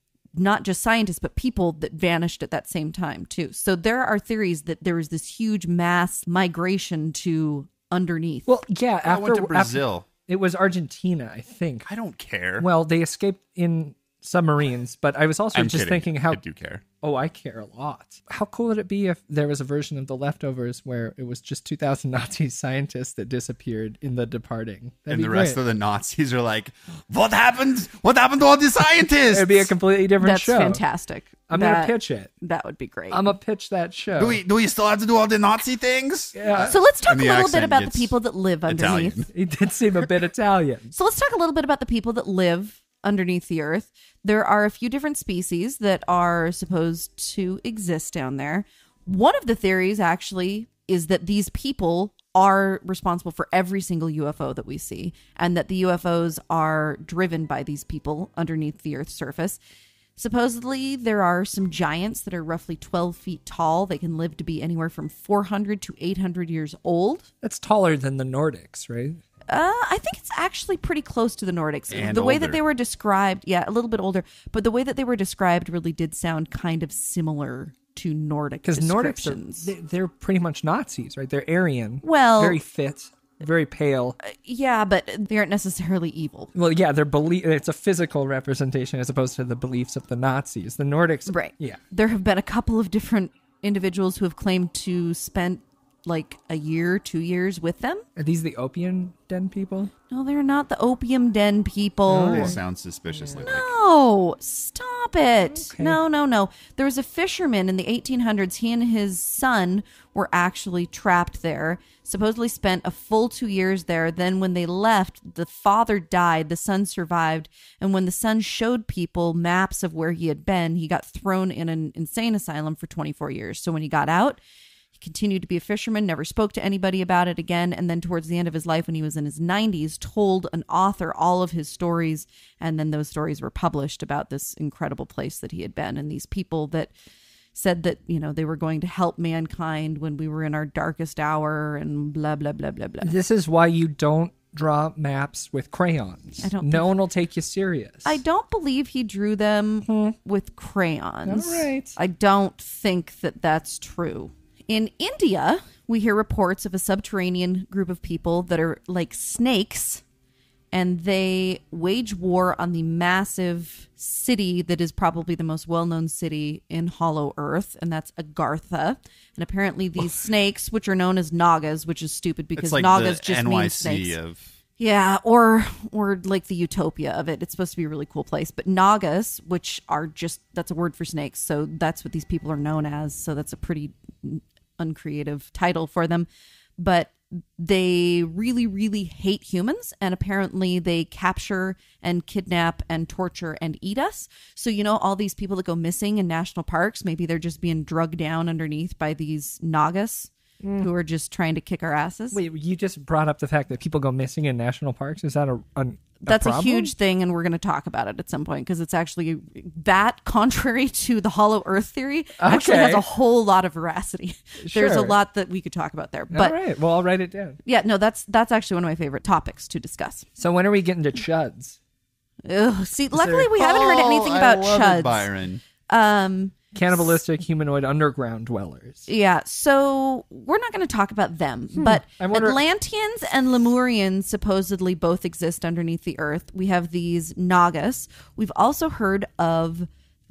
Speaker 2: not just scientists, but people that vanished at that same time, too. So there are theories that there was this huge mass migration to underneath.
Speaker 1: Well, yeah.
Speaker 3: I went to Brazil.
Speaker 1: It was Argentina, I think.
Speaker 3: I don't care.
Speaker 1: Well, they escaped in submarines, but I was also thinking how...
Speaker 3: I do care.
Speaker 1: Oh, I care a lot. How cool would it be if there was a version of The Leftovers where it was just 2,000 Nazi scientists that disappeared in The Departing?
Speaker 3: And the rest of the Nazis are like, what happened? What happened to all the scientists?
Speaker 1: It'd be a completely different show.
Speaker 2: That's fantastic.
Speaker 1: I'm going to pitch it.
Speaker 2: That would be great.
Speaker 1: I'm going to pitch that show.
Speaker 3: Do we still have to do all the Nazi things?
Speaker 1: Yeah.
Speaker 2: So let's talk a
Speaker 3: And the
Speaker 2: little bit
Speaker 3: accent
Speaker 2: about the
Speaker 3: gets
Speaker 2: people that live underneath.
Speaker 3: Italian.
Speaker 1: He did seem a bit Italian.
Speaker 2: So let's talk a little bit about the people that live underneath the earth. There are a few different species that are supposed to exist down there. One of the theories actually is that these people are responsible for every single UFO that we see, and that the UFOs are driven by these people underneath the Earth's surface. Supposedly, there are some giants that are roughly 12 feet tall. They can live to be anywhere from 400 to 800 years old.
Speaker 1: That's taller than the Nordics, right?
Speaker 2: I think it's actually pretty close to the Nordics.
Speaker 3: And
Speaker 2: the way that
Speaker 3: older.
Speaker 2: they were described, yeah, a little bit older, but the way that they were described really did sound kind of similar to Nordic
Speaker 1: Because Nordics
Speaker 2: descriptions.
Speaker 1: they're pretty much Nazis, right? They're Aryan.
Speaker 2: Well-
Speaker 1: very fit, very pale.
Speaker 2: Yeah, but they aren't necessarily evil.
Speaker 1: Well, yeah, it's a physical representation as opposed to the beliefs of the Nazis. The Nordics,
Speaker 2: Right.
Speaker 1: Yeah.
Speaker 2: There have been a couple of different individuals who have claimed to spend like a year, 2 years with them.
Speaker 1: Are these the opium den people?
Speaker 2: No, they're not the opium den people.
Speaker 3: They sound suspiciously like.
Speaker 2: No, stop it.
Speaker 1: Okay.
Speaker 2: No. There was a fisherman in the 1800s. He and his son were actually trapped there, supposedly spent a full 2 years there. Then when they left, the father died, the son survived. And when the son showed people maps of where he had been, he got thrown in an insane asylum for 24 years. So when he got out, continued to be a fisherman, never spoke to anybody about it again, and then towards the end of his life when he was in his 90s told an author all of his stories, and then those stories were published about this incredible place that he had been, and these people that said that, you know, they were going to help mankind when we were in our darkest hour, and blah blah blah blah blah.
Speaker 1: This is why you don't draw maps with crayons. No one will take you serious.
Speaker 2: I don't believe he drew them with crayons.
Speaker 1: All right.
Speaker 2: I don't think that that's true. In India, we hear reports of a subterranean group of people that are like snakes, and they wage war on the massive city that is probably the most well-known city in Hollow Earth, and that's Agartha. And apparently these snakes, which are known as Nagas, which is stupid because
Speaker 3: It's like
Speaker 2: Nagas
Speaker 3: the
Speaker 2: just
Speaker 3: NYC
Speaker 2: mean snakes.
Speaker 3: of.
Speaker 2: Yeah, or like the utopia of it. It's supposed to be a really cool place. But Nagas, which are just, that's a word for snakes. So that's what these people are known as. So that's a pretty uncreative title for them. But they really, really hate humans. And apparently they capture and kidnap and torture and eat us. So, you know, all these people that go missing in national parks, maybe they're just being drugged down underneath by these Nagas. Who are just trying to kick our asses.
Speaker 1: Wait, you just brought up the fact that people go missing in national parks. Is that
Speaker 2: That's
Speaker 1: problem?
Speaker 2: a huge thing, and we're going to talk about it at some point because it's actually that, contrary to the Hollow Earth theory, actually has a whole lot of veracity. There's a
Speaker 1: Sure.
Speaker 2: lot that we could talk about there. But
Speaker 1: all right, well, I'll write it down.
Speaker 2: yeah, no, that's actually one of my favorite topics to discuss.
Speaker 1: So when are we getting to chuds?
Speaker 2: Ugh, see, luckily we haven't heard anything about
Speaker 3: I love
Speaker 2: chuds.
Speaker 3: it, Byron.
Speaker 1: Cannibalistic humanoid underground dwellers.
Speaker 2: Yeah, so we're not going to talk about them, but
Speaker 1: I wonder-
Speaker 2: Atlanteans and Lemurians supposedly both exist underneath the earth. We have these Nagas. We've also heard of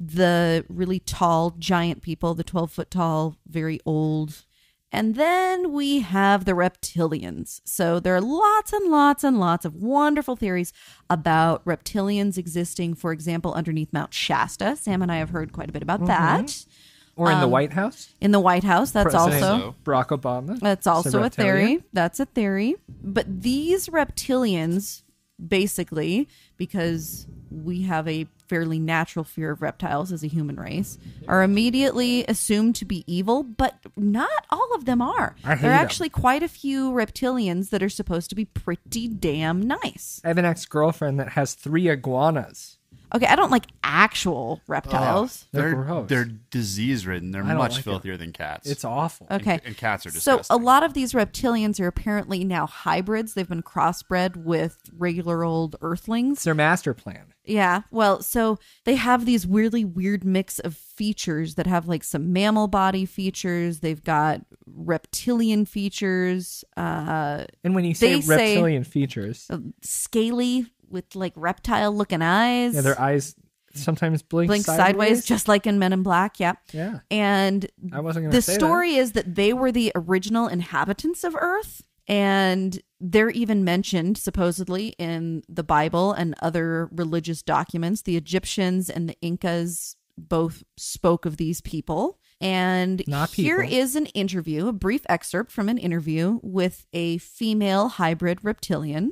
Speaker 2: the really tall giant people, the 12-foot tall, very old. And then we have the reptilians. So there are lots and lots and lots of wonderful theories about reptilians existing, for example, underneath Mount Shasta. Sam and I have heard quite a bit about that.
Speaker 1: Or in the White House?
Speaker 2: In the White House, that's
Speaker 1: President
Speaker 2: also
Speaker 1: Barack Obama.
Speaker 2: that's also a
Speaker 1: reptilian.
Speaker 2: theory. That's a theory. But these reptilians, basically, because we have a fairly natural fear of reptiles as a human race, are immediately assumed to be evil, but not all of them are.
Speaker 1: I hate
Speaker 2: There are
Speaker 1: 'em.
Speaker 2: actually quite a few reptilians that are supposed to be pretty damn nice.
Speaker 1: I have an ex-girlfriend that has 3 iguanas.
Speaker 2: Okay, I don't like actual reptiles.
Speaker 1: They're gross.
Speaker 3: They're disease-ridden. They're
Speaker 1: I don't
Speaker 3: much
Speaker 1: like it.
Speaker 3: filthier than cats.
Speaker 1: It's awful.
Speaker 2: Okay.
Speaker 3: And cats are
Speaker 2: So
Speaker 3: disgusting.
Speaker 2: a lot of these reptilians are apparently now hybrids. They've been crossbred with regular old earthlings.
Speaker 1: It's their master plan.
Speaker 2: Yeah. Well, so they have these weirdly weird mix of features that have like some mammal body features. They've got reptilian features,
Speaker 1: And when you say
Speaker 2: They say-
Speaker 1: reptilian features,
Speaker 2: scaly with like reptile looking eyes.
Speaker 1: yeah, their eyes sometimes blink
Speaker 2: sideways, just like in Men in Black. Yeah.
Speaker 1: Yeah.
Speaker 2: And
Speaker 1: I wasn't going to
Speaker 2: the
Speaker 1: say
Speaker 2: story is that they were the original inhabitants of Earth. And they're even mentioned supposedly in the Bible and other religious documents. The Egyptians and the Incas both spoke of these people. And
Speaker 1: Not
Speaker 2: here
Speaker 1: people.
Speaker 2: is an interview, a brief excerpt from an interview with a female hybrid reptilian.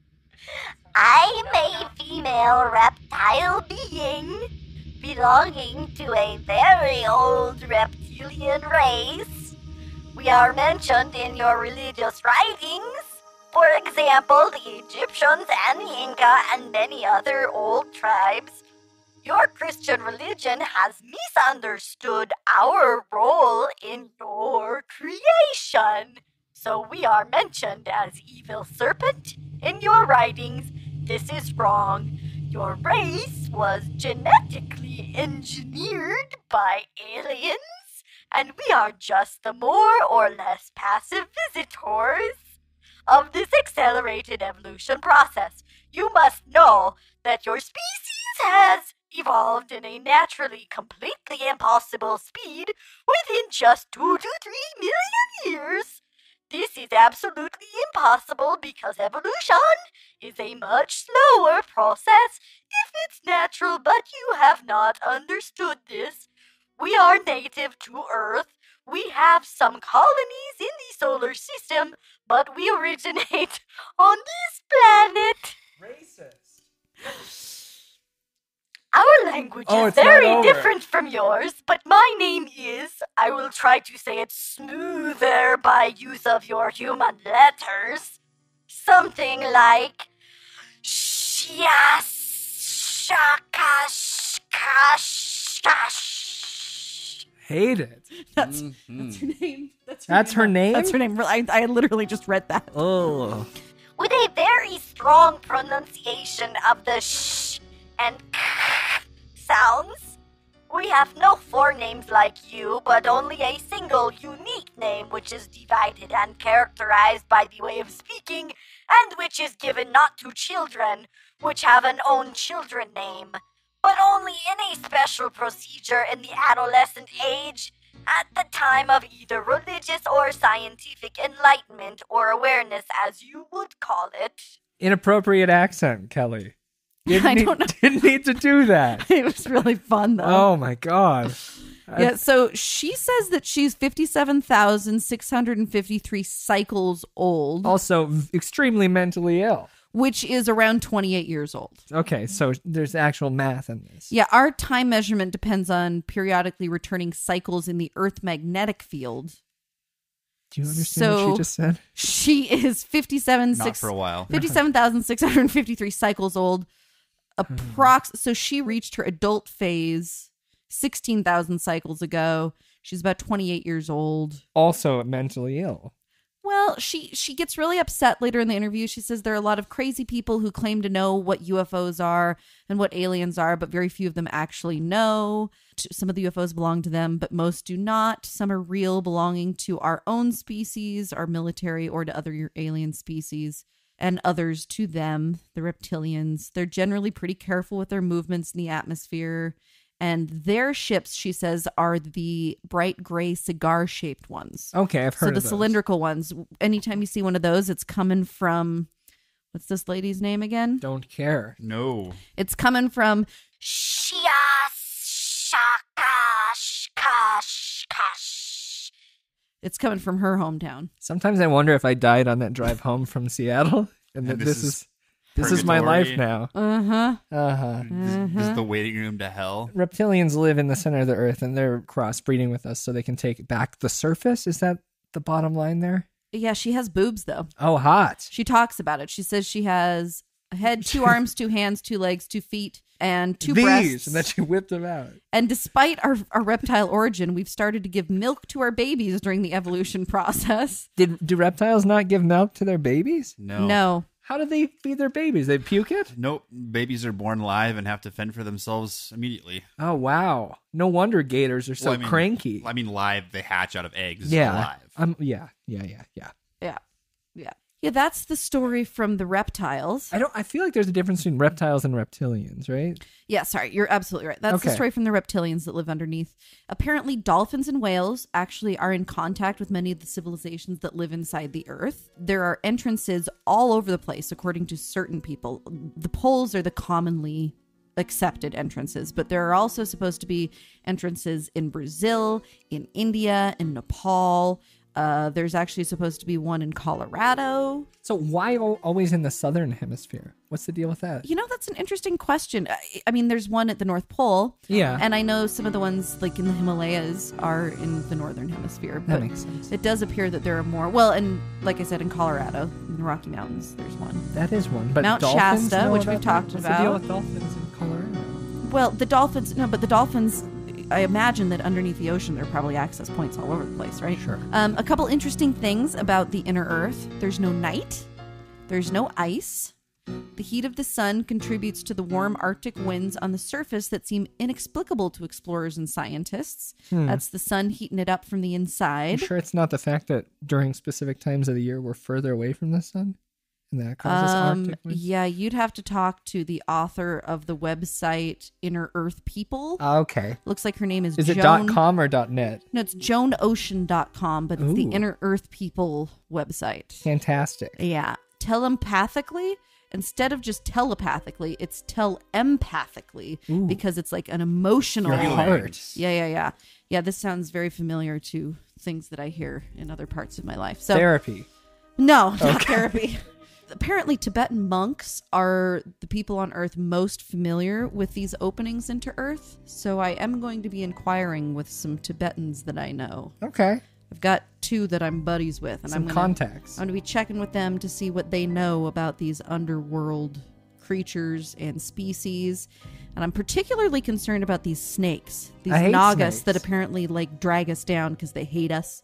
Speaker 5: I'm a female reptile being belonging to a very old reptilian race. We are mentioned in your religious writings. For example, the Egyptians and the Inca and many other old tribes. Your Christian religion has misunderstood our role in your creation. So we are mentioned as evil serpent in your writings. This is wrong. Your race was genetically engineered by aliens, and we are just the more or less passive visitors of this accelerated evolution process. You must know that your species has evolved in a naturally completely impossible speed within just 2 to 3 million years. This is absolutely impossible because evolution is a much slower process if it's natural, but you have not understood this. We are native to Earth. We have some colonies in the solar system, but we originate on this planet.
Speaker 1: Racist.
Speaker 5: Our language
Speaker 1: Oh,
Speaker 5: is
Speaker 1: it's not
Speaker 5: very
Speaker 1: over.
Speaker 5: different from yours, but my name is, I will try to say it smoother by use of your human letters, something like Shakash.
Speaker 1: Hate it.
Speaker 2: That's her name.
Speaker 1: That's her name?
Speaker 2: That's her name. I literally just read that.
Speaker 1: Oh.
Speaker 5: With a very strong pronunciation of the sh and k sounds. We have no forenames like you, but only a single unique name which is divided and characterized by the way of speaking, and which is given not to children, which have an own children name, but only in a special procedure in the adolescent age, at the time of either religious or scientific enlightenment or awareness, as you would call it.
Speaker 1: Inappropriate accent, Kelly.
Speaker 2: I don't know.
Speaker 1: Didn't need to do that.
Speaker 2: It was really fun, though.
Speaker 1: Oh my god.
Speaker 2: Yeah, so she says that she's 57,653 cycles old,
Speaker 1: Also, extremely mentally ill.
Speaker 2: which is around 28 years old.
Speaker 1: Okay, so there's actual math in this.
Speaker 2: Yeah, our time measurement depends on periodically returning cycles in the Earth magnetic field.
Speaker 1: Do you understand what she just said?
Speaker 2: She is
Speaker 3: Not for a while.
Speaker 2: 57,653 cycles old. So she reached her adult phase 16,000 cycles ago. She's about 28 years old.
Speaker 1: Also mentally ill.
Speaker 2: Well, she gets really upset later in the interview. She says there are a lot of crazy people who claim to know what UFOs are and what aliens are, but very few of them actually know. Some of the UFOs belong to them, but most do not. Some are real, belonging to our own species, our military, or to other alien species, and others to them, the reptilians. They're generally pretty careful with their movements in the atmosphere. And their ships, she says, are the bright gray cigar-shaped ones.
Speaker 1: Okay, I've heard
Speaker 2: So
Speaker 1: of
Speaker 2: the
Speaker 1: those.
Speaker 2: cylindrical ones. Anytime you see one of those, it's coming from, what's this lady's name again?
Speaker 1: Don't care.
Speaker 3: No.
Speaker 2: It's coming from,
Speaker 5: Shakash.
Speaker 2: it's coming from her hometown.
Speaker 1: Sometimes I wonder if I died on that drive home from Seattle, and that
Speaker 3: And
Speaker 1: this
Speaker 3: this
Speaker 1: is my life
Speaker 3: purgatory.
Speaker 1: now.
Speaker 2: Uh-huh.
Speaker 1: Uh-huh.
Speaker 3: This is the waiting room to hell.
Speaker 1: Reptilians live in the center of the earth, and they're crossbreeding with us so they can take back the surface. Is that the bottom line there?
Speaker 2: Yeah, she has boobs, though.
Speaker 1: Oh, hot.
Speaker 2: She talks about it. She says she has a head, 2 arms, 2 hands, 2 legs, 2 feet, and two
Speaker 1: These,
Speaker 2: breasts.
Speaker 1: and then she whipped them out.
Speaker 2: And despite our reptile origin, we've started to give milk to our babies during the evolution process.
Speaker 1: Do reptiles not give milk to their babies?
Speaker 2: No.
Speaker 1: How do they feed their babies? They puke it?
Speaker 3: Nope. Babies are born live and have to fend for themselves immediately.
Speaker 1: Oh, wow. No wonder gators are so cranky.
Speaker 3: I mean, live, they hatch out of eggs
Speaker 1: Yeah.
Speaker 3: alive.
Speaker 1: Yeah.
Speaker 2: Yeah, that's the story from the reptiles.
Speaker 1: I feel like there's a difference between reptiles and reptilians, right?
Speaker 2: Yeah, sorry, you're absolutely right. That's the
Speaker 1: Okay.
Speaker 2: story from the reptilians that live underneath. Apparently, dolphins and whales actually are in contact with many of the civilizations that live inside the earth. There are entrances all over the place, according to certain people. The poles are the commonly accepted entrances, but there are also supposed to be entrances in Brazil, in India, in Nepal. There's actually supposed to be one in Colorado.
Speaker 1: So why always in the southern hemisphere? What's the deal with that?
Speaker 2: You know, that's an interesting question. I mean, there's one at the North Pole.
Speaker 1: Yeah.
Speaker 2: And I know some of the ones like in the Himalayas are in the northern hemisphere. But
Speaker 1: That makes sense.
Speaker 2: it does appear that there are more. Well, and like I said, in Colorado, in the Rocky Mountains, there's one.
Speaker 1: That is one. But
Speaker 2: Mount
Speaker 1: dolphins
Speaker 2: Shasta,
Speaker 1: know
Speaker 2: which
Speaker 1: about
Speaker 2: we've
Speaker 1: that?
Speaker 2: talked
Speaker 1: What's the deal
Speaker 2: about.
Speaker 1: with dolphins in Colorado?
Speaker 2: Well, the dolphins, I imagine that underneath the ocean, there are probably access points all over the place, right?
Speaker 1: Sure.
Speaker 2: A couple interesting things about the inner Earth. There's no night. There's no ice. The heat of the sun contributes to the warm Arctic winds on the surface that seem inexplicable to explorers and scientists. That's the sun heating it up from the
Speaker 1: You
Speaker 2: inside.
Speaker 1: sure it's not the fact that during specific times of the year we're further away from the sun? And that causes Arctic winds?
Speaker 2: Yeah, you'd have to talk to the author of the website Inner Earth People.
Speaker 1: Okay.
Speaker 2: Looks like her name is
Speaker 1: Is it
Speaker 2: Joan.
Speaker 1: .com or .net?
Speaker 2: No, it's joanocean.com, but it's the
Speaker 1: Ooh.
Speaker 2: Inner Earth People website.
Speaker 1: Fantastic.
Speaker 2: Yeah. Telepathically, instead of just telepathically, it's telempathically because it's like an emotional
Speaker 1: Your heart.
Speaker 2: Yeah. Yeah, this sounds very familiar to things that I hear in other parts of my life. So
Speaker 1: Therapy.
Speaker 2: no, not therapy. Apparently, Tibetan monks are the people on Earth most familiar with these openings into Earth. So I am going to be inquiring with some Tibetans that I know.
Speaker 1: Okay.
Speaker 2: I've got two that I'm buddies with, and
Speaker 1: Some
Speaker 2: I'm
Speaker 1: contacts.
Speaker 2: going to be checking with them to see what they know about these underworld creatures and species. And I'm particularly concerned about these snakes, these
Speaker 1: I hate
Speaker 2: nagas
Speaker 1: snakes.
Speaker 2: that apparently like drag us down because they hate us.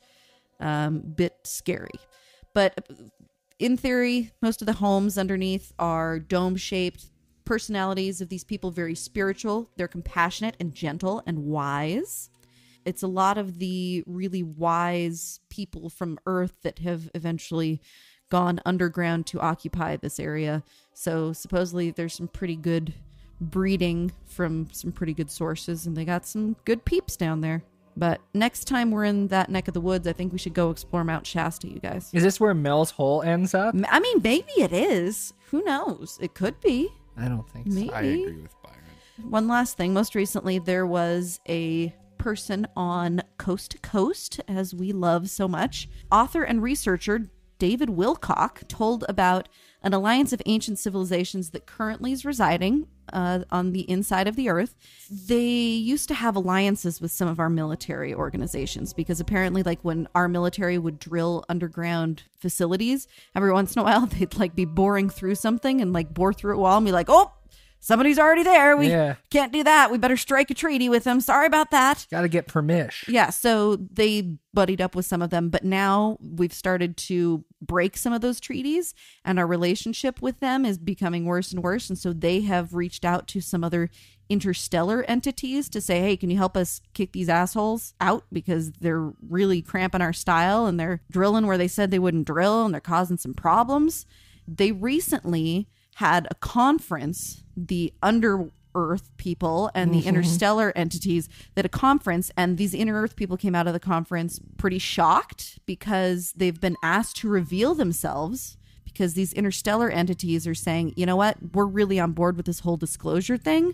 Speaker 2: Bit scary, but in theory, most of the homes underneath are dome-shaped. Personalities of these people very spiritual. They're compassionate and gentle and wise. It's a lot of the really wise people from Earth that have eventually gone underground to occupy this area. So supposedly there's some pretty good breeding from some pretty good sources, and they got some good peeps down there. But next time we're in that neck of the woods, I think we should go explore Mount Shasta, you guys.
Speaker 1: Is this where Mel's hole ends up?
Speaker 2: I mean, maybe it is. Who knows? It could be.
Speaker 1: I don't think so.
Speaker 2: Maybe.
Speaker 3: I agree with Byron.
Speaker 2: One last thing. Most recently, there was a person on Coast to Coast, as we love so much. Author and researcher David Wilcock told about an alliance of ancient civilizations that currently is residing on the inside of the Earth. They used to have alliances with some of our military organizations because apparently, like, when our military would drill underground facilities, every once in a while they'd like be boring through something and like bore through a wall and be like, oh, somebody's already there. We can't do that. We better strike a treaty with them. Sorry about that.
Speaker 1: Got to get permission.
Speaker 2: Yeah, so they buddied up with some of them, but now we've started to break some of those treaties, and our relationship with them is becoming worse and worse. And so they have reached out to some other interstellar entities to say, hey, can you help us kick these assholes out? Because they're really cramping our style, and they're drilling where they said they wouldn't drill, and they're causing some problems. They recently had a conference, the Under Earth people and the interstellar entities, that a conference, and these Inner Earth people came out of the conference pretty shocked because they've been asked to reveal themselves, because these interstellar entities are saying, you know what, we're really on board with this whole disclosure thing,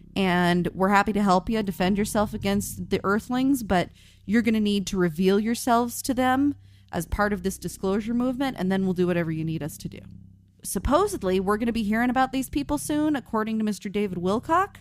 Speaker 2: and we're happy to help you defend yourself against the Earthlings, but you're going to need to reveal yourselves to them as part of this disclosure movement, and then we'll do whatever you need us to do. Supposedly, we're going to be hearing about these people soon, according to Mr. David Wilcock.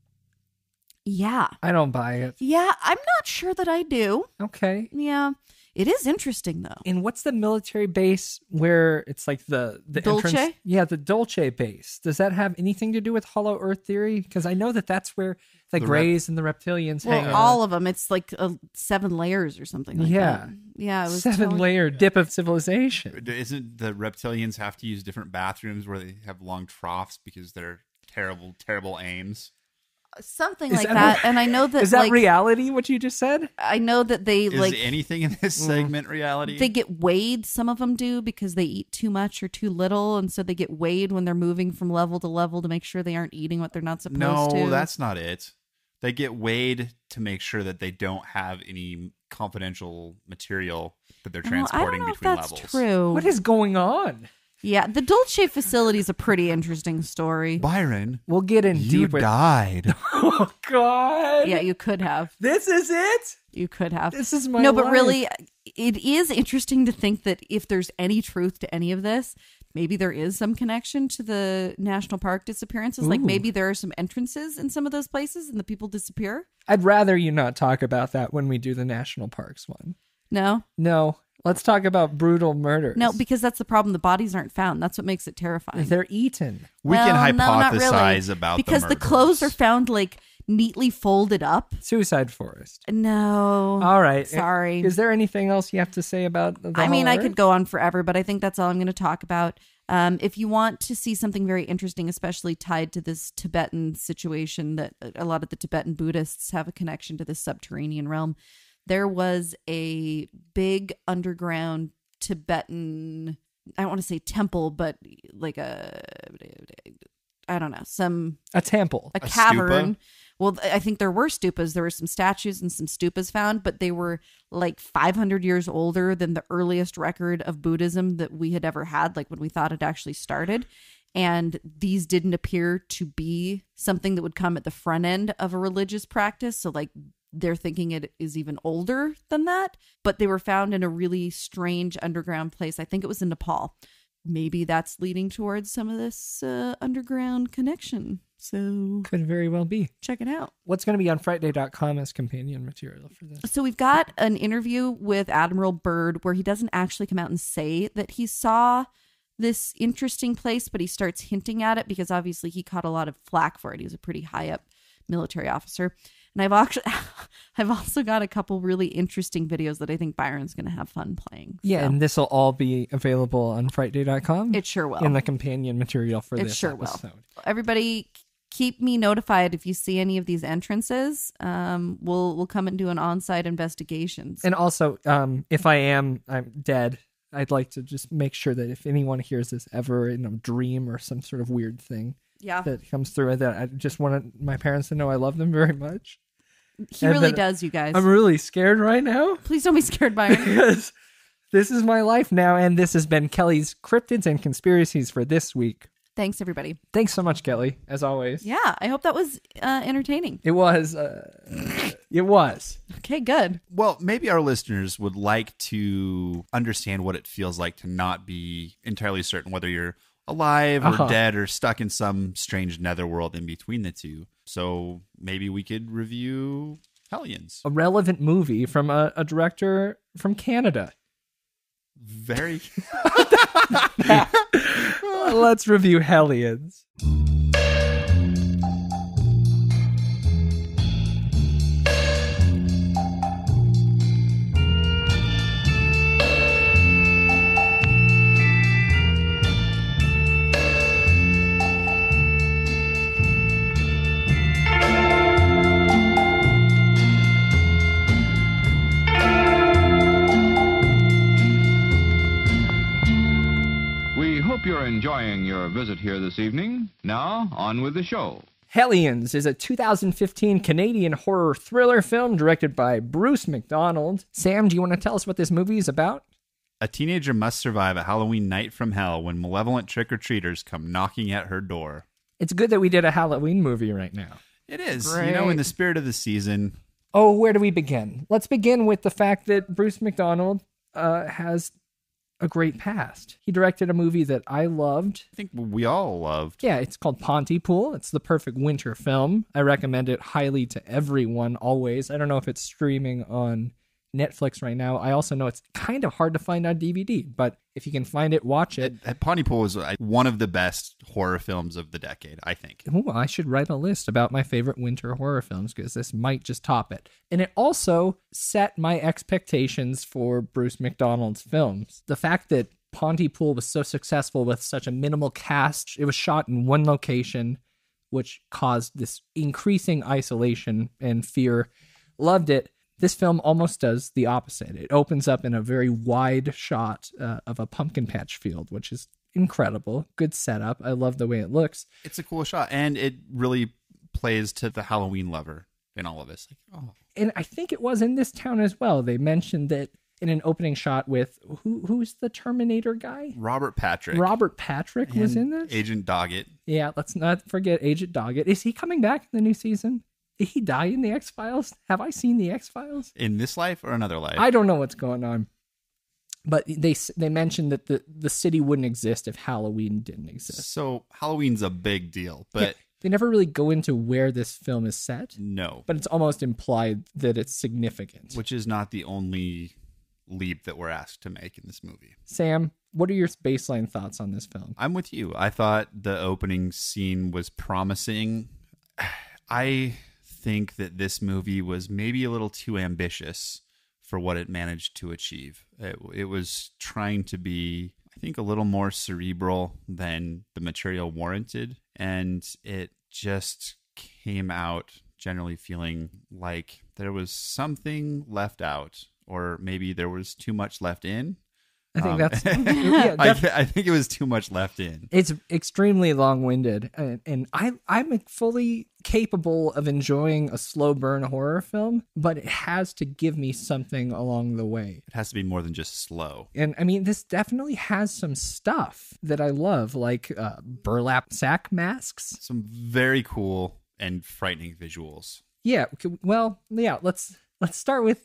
Speaker 2: Yeah.
Speaker 1: I don't buy it.
Speaker 2: Yeah, I'm not sure that I do.
Speaker 1: Okay.
Speaker 2: Yeah. It is interesting, though.
Speaker 1: And what's the military base where it's like the
Speaker 2: Dolce?
Speaker 1: entrance? Yeah, the Dolce base. Does that have anything to do with Hollow Earth theory? Because I know that's where the Greys and the reptilians hang
Speaker 2: Well,
Speaker 1: out.
Speaker 2: all of them. It's like 7 layers or something like that. Yeah, it was
Speaker 1: 7-layer dip of civilization.
Speaker 3: Isn't the reptilians have to use different bathrooms where they have long troughs because they're terrible aims?
Speaker 2: something
Speaker 1: Is
Speaker 2: like
Speaker 1: that
Speaker 2: that. And I know that
Speaker 1: Is that
Speaker 2: like,
Speaker 1: reality, what you just said?
Speaker 2: I know that they
Speaker 3: Is
Speaker 2: like
Speaker 3: anything in this segment reality?
Speaker 2: they get weighed. Some of them do because they eat too much or too little, and so they get weighed when they're moving from level to level to make sure they aren't eating what they're not supposed to.
Speaker 3: No, that's not it. They get weighed to make sure that they don't have any confidential material that they're transporting
Speaker 2: I don't know
Speaker 3: between
Speaker 2: if that's
Speaker 3: levels.
Speaker 2: true.
Speaker 1: What is going on?
Speaker 2: Yeah, the Dolce facility is a pretty interesting story.
Speaker 3: Byron,
Speaker 1: We'll get in
Speaker 3: you
Speaker 1: deep with
Speaker 3: died.
Speaker 1: Oh, God.
Speaker 2: Yeah, you could have.
Speaker 1: This is it?
Speaker 2: You could have.
Speaker 1: This is my
Speaker 2: No, but
Speaker 1: life.
Speaker 2: really, it is interesting to think that if there's any truth to any of this, maybe there is some connection to the national park disappearances. Like
Speaker 1: Ooh.
Speaker 2: maybe there are some entrances in some of those places and the people disappear.
Speaker 1: I'd rather you not talk about that when we do the national parks one.
Speaker 2: No?
Speaker 1: No. Let's talk about brutal murders.
Speaker 2: No, because that's the problem. The bodies aren't found. That's what makes it terrifying.
Speaker 1: They're eaten.
Speaker 3: We can
Speaker 2: Well, no, not
Speaker 3: hypothesize
Speaker 2: really,
Speaker 3: about
Speaker 2: because the clothes are found like neatly folded up.
Speaker 1: Suicide Forest.
Speaker 2: No.
Speaker 1: All right.
Speaker 2: Sorry.
Speaker 1: Is there anything else you have to say about the
Speaker 2: I mean, I
Speaker 1: Hollow
Speaker 2: could
Speaker 1: Earth?
Speaker 2: go on forever, but I think that's all I'm going to talk about. If you want to see something very interesting, especially tied to this Tibetan situation, that a lot of the Tibetan Buddhists have a connection to this subterranean realm, there was a big underground Tibetan, I don't want to say temple, but like I don't know,
Speaker 1: A temple.
Speaker 2: a
Speaker 3: A
Speaker 2: cavern.
Speaker 3: stupa?
Speaker 2: Well, I think there were stupas. There were some statues and some stupas found, but they were like 500 years older than the earliest record of Buddhism that we had ever had, like when we thought it actually started. And these didn't appear to be something that would come at the front end of a religious practice. So like they're thinking it is even older than that, but they were found in a really strange underground place. I think it was in Nepal. Maybe that's leading towards some of this underground connection. So
Speaker 1: Could very well be.
Speaker 2: check it out.
Speaker 1: What's going to be on Frightday.com as companion material for this?
Speaker 2: So we've got an interview with Admiral Byrd where he doesn't actually come out and say that he saw this interesting place, but he starts hinting at it because obviously he caught a lot of flack for it. He was a pretty high up military officer. And I've also got a couple really interesting videos that I think Byron's going to have fun playing.
Speaker 1: Yeah,
Speaker 2: So
Speaker 1: and this will all be available on Frightday.com.
Speaker 2: it sure will.
Speaker 1: In the companion material for
Speaker 2: It
Speaker 1: this
Speaker 2: sure
Speaker 1: episode.
Speaker 2: will. Everybody, keep me notified if you see any of these entrances. We'll come and do an on-site investigation.
Speaker 1: And also, if I'm dead, I'd like to just make sure that if anyone hears this ever in a dream or some sort of weird thing
Speaker 2: Yeah,
Speaker 1: that comes through, that I just want my parents to know I love them very much.
Speaker 2: he
Speaker 1: and
Speaker 2: really
Speaker 1: that-
Speaker 2: does, you guys.
Speaker 1: I'm really scared right now
Speaker 2: Please don't be scared, Byron.
Speaker 1: because this is my life now, and this has been Kelly's Cryptids and Conspiracies for this week.
Speaker 2: Thanks, everybody.
Speaker 1: Thanks so much, Kelly, as always.
Speaker 2: Yeah, I hope that was entertaining.
Speaker 1: It was. It was.
Speaker 2: Okay, good.
Speaker 3: Well, maybe our listeners would like to understand what it feels like to not be entirely certain whether you're alive or dead or stuck in some strange netherworld in between the two. So maybe we could review Hellions.
Speaker 1: A relevant movie from a director from Canada.
Speaker 3: Very.
Speaker 1: Let's review Hellions.
Speaker 6: We hope you're enjoying your visit here this evening. Now, on with the show.
Speaker 1: Hellions is a 2015 Canadian horror thriller film directed by Bruce McDonald. Sam, do you want to tell us what this movie is about?
Speaker 3: A teenager must survive a Halloween night from hell when malevolent trick-or-treaters come knocking at her door.
Speaker 1: It's good that we did a Halloween movie right now.
Speaker 3: It is.
Speaker 2: Great.
Speaker 3: You know, in the spirit of the season.
Speaker 1: Oh, where do we begin? Let's begin with the fact that Bruce McDonald has a great past. He directed a movie that I loved.
Speaker 3: I think we all loved.
Speaker 1: Yeah, it's called Pontypool. It's the perfect winter film. I recommend it highly to everyone, always. I don't know if it's streaming on Netflix right now. I also know it's kind of hard to find on DVD, but if you can find it, watch it.
Speaker 3: Pontypool is one of the best horror films of the decade, I think.
Speaker 1: Ooh, I should write a list about my favorite winter horror films because this might just top it. And it also set my expectations for Bruce McDonald's films. The fact that Pontypool was so successful with such a minimal cast, it was shot in one location, which caused this increasing isolation and fear. Loved it. This film almost does the opposite. It opens up in a very wide shot of a pumpkin patch field, which is incredible. Good setup. I love the way it looks.
Speaker 3: It's a cool shot, and it really plays to the Halloween lover in all of this.
Speaker 1: And I think it was in this town as well. They mentioned that in an opening shot with, who's the Terminator guy?
Speaker 3: Robert Patrick.
Speaker 1: Robert Patrick was in this?
Speaker 3: Agent Doggett.
Speaker 1: Yeah, let's not forget Agent Doggett. Is he coming back in the new season? Did he die in the X-Files? Have I seen the X-Files?
Speaker 3: In this life or another life?
Speaker 1: I don't know what's going on. But they mentioned that the city wouldn't exist if Halloween didn't exist.
Speaker 3: So Halloween's a big deal, but...
Speaker 1: They never really go into where this film is set.
Speaker 3: No.
Speaker 1: But it's almost implied that it's significant.
Speaker 3: Which is not the only leap that we're asked to make in this movie.
Speaker 1: Sam, what are your baseline thoughts on this film?
Speaker 3: I'm with you. I thought the opening scene was promising. I think that this movie was maybe a little too ambitious for what it managed to achieve. It was trying to be, I think, a little more cerebral than the material warranted, and it just came out generally feeling like there was something left out, or maybe there was too much left in.
Speaker 1: I think that's...
Speaker 3: I think it was too much left in.
Speaker 1: It's extremely long-winded, and I'm fully capable of enjoying a slow burn horror film, but it has to give me something along the way.
Speaker 3: It has to be more than just slow.
Speaker 1: And I mean, this definitely has some stuff that I love, like burlap sack masks.
Speaker 3: Some very cool and frightening visuals.
Speaker 1: Yeah, well, yeah, let's start with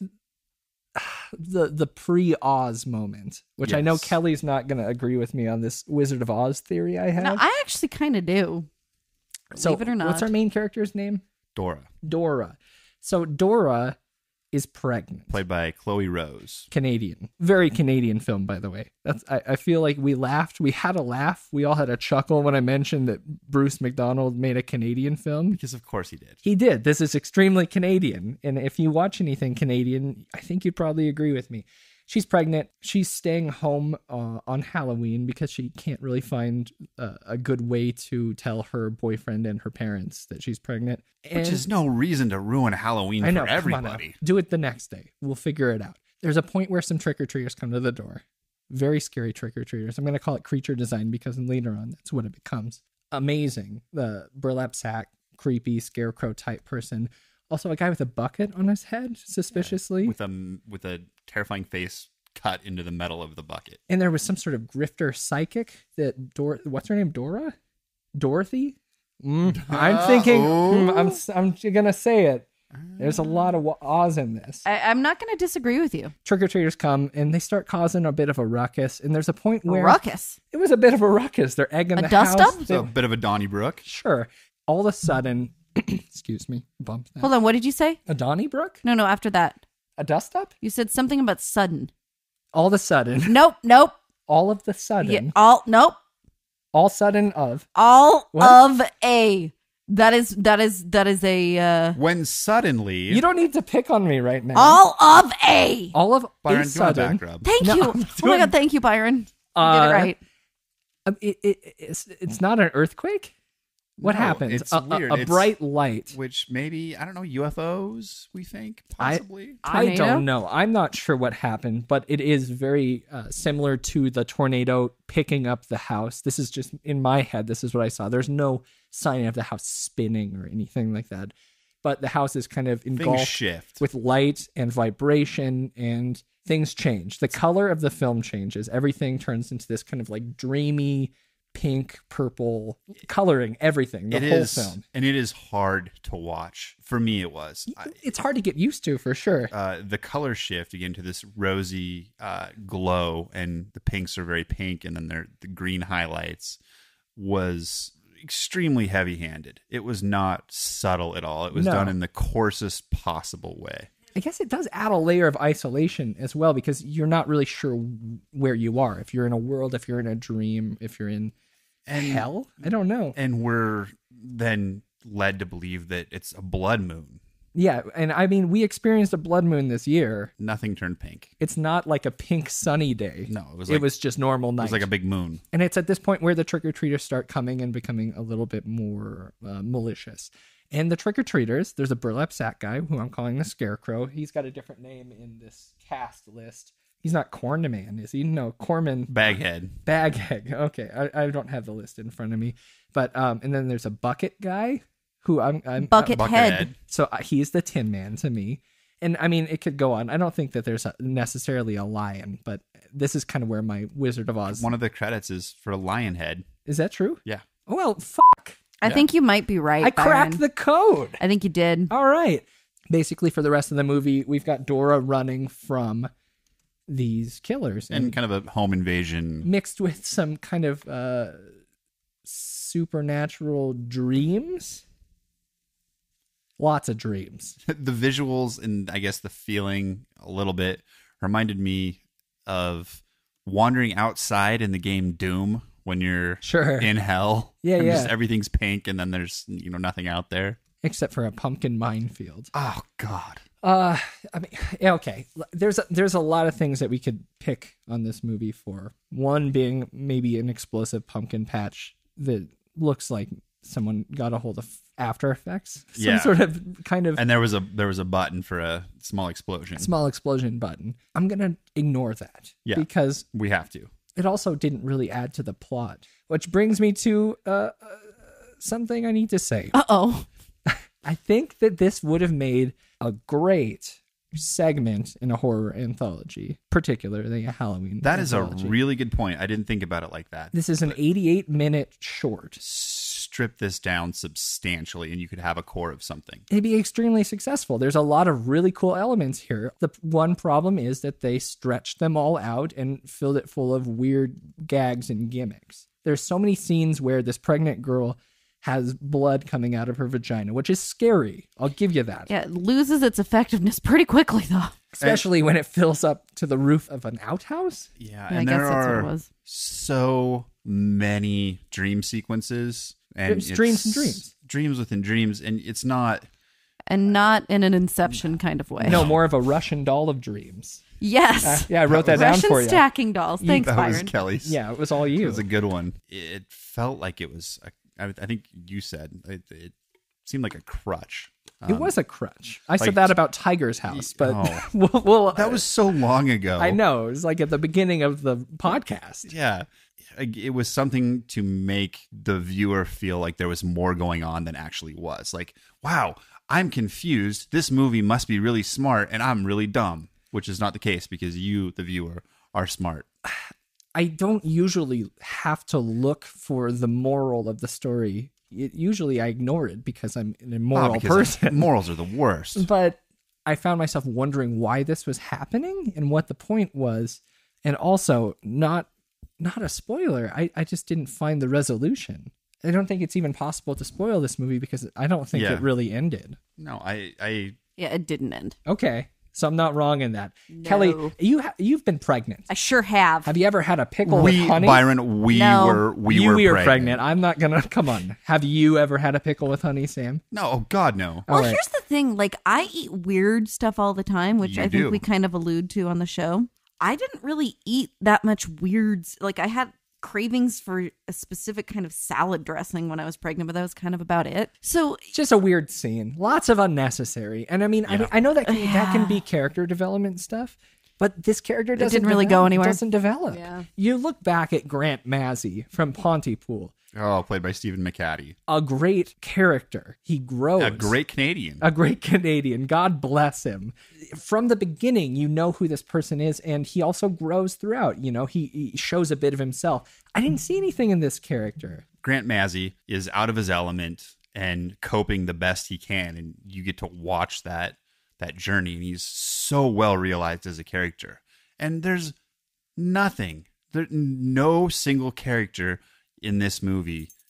Speaker 1: the pre-Oz moment, which
Speaker 3: yes.
Speaker 1: I know Kelly's not going to agree with me on this Wizard of Oz theory I have.
Speaker 2: No, I actually kind of do.
Speaker 1: So,
Speaker 2: believe it or not.
Speaker 1: What's our main character's name?
Speaker 3: Dora.
Speaker 1: So Dora is pregnant.
Speaker 3: Played by Chloe Rose.
Speaker 1: Canadian. Very Canadian film, by the way. I feel like we laughed. We had a laugh. We all had a chuckle when I mentioned that Bruce McDonald made a Canadian film.
Speaker 3: Because of course he did.
Speaker 1: He did. This is extremely Canadian. And if you watch anything Canadian, I think you'd probably agree with me. She's pregnant. She's staying home on Halloween because she can't really find a good way to tell her boyfriend and her parents that she's pregnant.
Speaker 3: Which is no reason to ruin Halloween for everybody.
Speaker 1: Do it the next day. We'll figure it out. There's a point where some trick-or-treaters come to the door. Very scary trick-or-treaters. I'm going to call it creature design because later on that's what it becomes. Amazing. The burlap sack, creepy, scarecrow type person. Also, a guy with a bucket on his head, suspiciously.
Speaker 3: Yeah, with a terrifying face cut into the metal of the bucket.
Speaker 1: And there was some sort of grifter psychic that what's her name? Dora? Dorothy? I'm thinking. I'm gonna say it. There's a lot of Oz in this.
Speaker 2: I'm not going to disagree with you.
Speaker 1: Trick-or-treaters come and they start causing a bit of a ruckus. And there's a point where
Speaker 2: ruckus.
Speaker 1: It was a bit of a ruckus. They're egging the
Speaker 2: dust
Speaker 1: house.
Speaker 2: up?
Speaker 3: So a bit of a Donnybrook.
Speaker 1: Sure. All of a sudden, excuse me, bump that.
Speaker 2: Hold on, what did you say?
Speaker 1: A Donnybrook?
Speaker 2: No, after that.
Speaker 1: A dust up?
Speaker 2: You said something about sudden.
Speaker 1: All of a sudden.
Speaker 2: Nope.
Speaker 1: All of the sudden.
Speaker 2: Yeah, nope.
Speaker 1: All sudden of.
Speaker 2: All
Speaker 1: what?
Speaker 2: of a. That is a.
Speaker 3: When suddenly.
Speaker 1: You don't need to pick on me right now.
Speaker 2: All of a.
Speaker 1: All of
Speaker 3: Byron,
Speaker 1: a
Speaker 3: do a
Speaker 1: sudden.
Speaker 3: back rub.
Speaker 2: Thank you. Oh my God, thank you, Byron. You did it right.
Speaker 1: It's not an earthquake? What happens?
Speaker 3: It's weird.
Speaker 1: A bright light.
Speaker 3: Which maybe, I don't know, UFOs, we think, possibly?
Speaker 1: I don't know. I'm not sure what happened, but it is very similar to the tornado picking up the house. This is just, in my head, this is what I saw. There's no sign of the house spinning or anything like that. But the house is kind of engulfed with light and vibration, and things change. The color of the film changes. Everything turns into this kind of like dreamy, pink, purple coloring, everything, the whole film.
Speaker 3: And it is hard to watch. For me, it was.
Speaker 1: It's hard to get used to, for sure.
Speaker 3: The color shift, again, to this rosy glow, and the pinks are very pink, and then the green highlights, was extremely heavy-handed. It was not subtle at all. It was done in the coarsest possible way.
Speaker 1: I guess it does add a layer of isolation as well, because you're not really sure where you are. If you're in a world, if you're in a dream, if you're in hell, I don't know.
Speaker 3: And we're then led to believe that it's a blood moon.
Speaker 1: Yeah, and I mean, we experienced a blood moon this year.
Speaker 3: Nothing turned pink.
Speaker 1: It's not like a pink sunny day.
Speaker 3: No,
Speaker 1: it was just normal night.
Speaker 3: It was like a big moon.
Speaker 1: And it's at this point where the trick-or-treaters start coming and becoming a little bit more malicious. And the trick-or-treaters, there's a burlap sack guy who I'm calling the Scarecrow. He's got a different name in this cast list. He's not Cornman, is he? No, Corman. Baghead. Okay, I don't have the list in front of me. But and then there's a bucket guy who I'm
Speaker 2: Buckethead.
Speaker 1: So he's the Tin Man to me. And I mean, it could go on. I don't think that there's necessarily a lion, but this is kind of where my Wizard of Oz.
Speaker 3: One of the credits is for a lion head.
Speaker 1: Is that true?
Speaker 3: Yeah.
Speaker 1: Oh, well, fuck.
Speaker 2: I think you might be right.
Speaker 1: I cracked
Speaker 2: Byron.
Speaker 1: the code.
Speaker 2: I think you did.
Speaker 1: All right. Basically, for the rest of the movie, we've got Dora running from these killers.
Speaker 3: And kind of a home invasion.
Speaker 1: Mixed with some kind of supernatural dreams. Lots of dreams.
Speaker 3: The visuals and I guess the feeling a little bit reminded me of wandering outside in the game Doom when you're in hell.
Speaker 1: Yeah,
Speaker 3: and
Speaker 1: yeah.
Speaker 3: Just everything's pink and then there's nothing out there.
Speaker 1: Except for a pumpkin minefield.
Speaker 3: Oh, God.
Speaker 1: I mean, yeah, okay. There's a lot of things that we could pick on this movie for. One being maybe an explosive pumpkin patch that looks like someone got a hold of After Effects. Some sort of kind of.
Speaker 3: And there was a button for a small explosion.
Speaker 1: Small explosion button. I'm gonna ignore that.
Speaker 3: Yeah,
Speaker 1: because
Speaker 3: we have to.
Speaker 1: It also didn't really add to the plot, which brings me to something I need to say.
Speaker 2: Uh-oh.
Speaker 1: I think that this would have made a great segment in a horror anthology, particularly a Halloween
Speaker 3: That
Speaker 1: anthology.
Speaker 3: is a really good point. I didn't think about it like that.
Speaker 1: This is an 88-minute short.
Speaker 3: Strip this down substantially and you could have a core of something.
Speaker 1: It'd be extremely successful. There's a lot of really cool elements here. The one problem is that they stretched them all out and filled it full of weird gags and gimmicks. There's so many scenes where this pregnant girl has blood coming out of her vagina, which is scary. I'll give you that.
Speaker 2: Yeah, it loses its effectiveness pretty quickly, though.
Speaker 1: Especially when it fills up to the roof of an outhouse.
Speaker 3: Yeah,
Speaker 2: I
Speaker 3: and
Speaker 2: guess
Speaker 3: there
Speaker 2: that's what
Speaker 3: are
Speaker 2: it was.
Speaker 3: so many dream sequences. And
Speaker 1: It's dreams and dreams.
Speaker 3: Dreams within dreams, and it's not...
Speaker 2: And not in an Inception kind of way.
Speaker 1: No, more of a Russian doll of dreams.
Speaker 2: Yes.
Speaker 1: Yeah, I wrote that down
Speaker 2: Russian
Speaker 1: for you.
Speaker 2: stacking dolls. Thanks,
Speaker 3: that
Speaker 2: Byron.
Speaker 3: was Kelly's.
Speaker 1: Yeah, it was all you.
Speaker 3: It was a good one. It felt like it was... I think you said it seemed like a crutch.
Speaker 1: It was a crutch. I said that about Tiger's House, but
Speaker 3: that was so long ago.
Speaker 1: I know. It was like at the beginning of the podcast.
Speaker 3: Yeah. It was something to make the viewer feel like there was more going on than actually was. Like, wow, I'm confused. This movie must be really smart and I'm really dumb, which is not the case because you, the viewer, are smart.
Speaker 1: I don't usually have to look for the moral of the story. Usually I ignore it because I'm an immoral person.
Speaker 3: Morals are the worst.
Speaker 1: But I found myself wondering why this was happening and what the point was. And also, not a spoiler, I just didn't find the resolution. I don't think it's even possible to spoil this movie because I don't think it really ended.
Speaker 3: No,
Speaker 2: Yeah, it didn't end.
Speaker 1: Okay. So I'm not wrong in that.
Speaker 2: No.
Speaker 1: Kelly, you've been pregnant.
Speaker 2: I sure have.
Speaker 1: Have you ever had a pickle with honey?
Speaker 3: Byron, we were pregnant.
Speaker 1: I'm not gonna come on. Have you ever had a pickle with honey, Sam?
Speaker 3: No, oh God, no.
Speaker 2: Well,
Speaker 1: All right.
Speaker 2: here's the thing. Like, I eat weird stuff all the time, which I think we kind of allude to on the show. I didn't really eat that much weird. Like, I had cravings for a specific kind of salad dressing when I was pregnant, but that was kind of about it. So
Speaker 1: Just a weird scene. Lots of unnecessary. And I mean, I know that can be character development stuff, but this character doesn't
Speaker 2: really go anywhere.
Speaker 1: Doesn't develop.
Speaker 2: Yeah.
Speaker 1: You look back at Grant Mazzy from Pontypool.
Speaker 3: Oh, played by Stephen McCaddy.
Speaker 1: A great character. He grows.
Speaker 3: A great Canadian.
Speaker 1: A great Canadian. God bless him. From the beginning, you know who this person is, and he also grows throughout. You know, he shows a bit of himself. I didn't see anything in this character.
Speaker 3: Grant Mazzy is out of his element and coping the best he can, and you get to watch that journey, and he's so well realized as a character. And there's no single character in this movie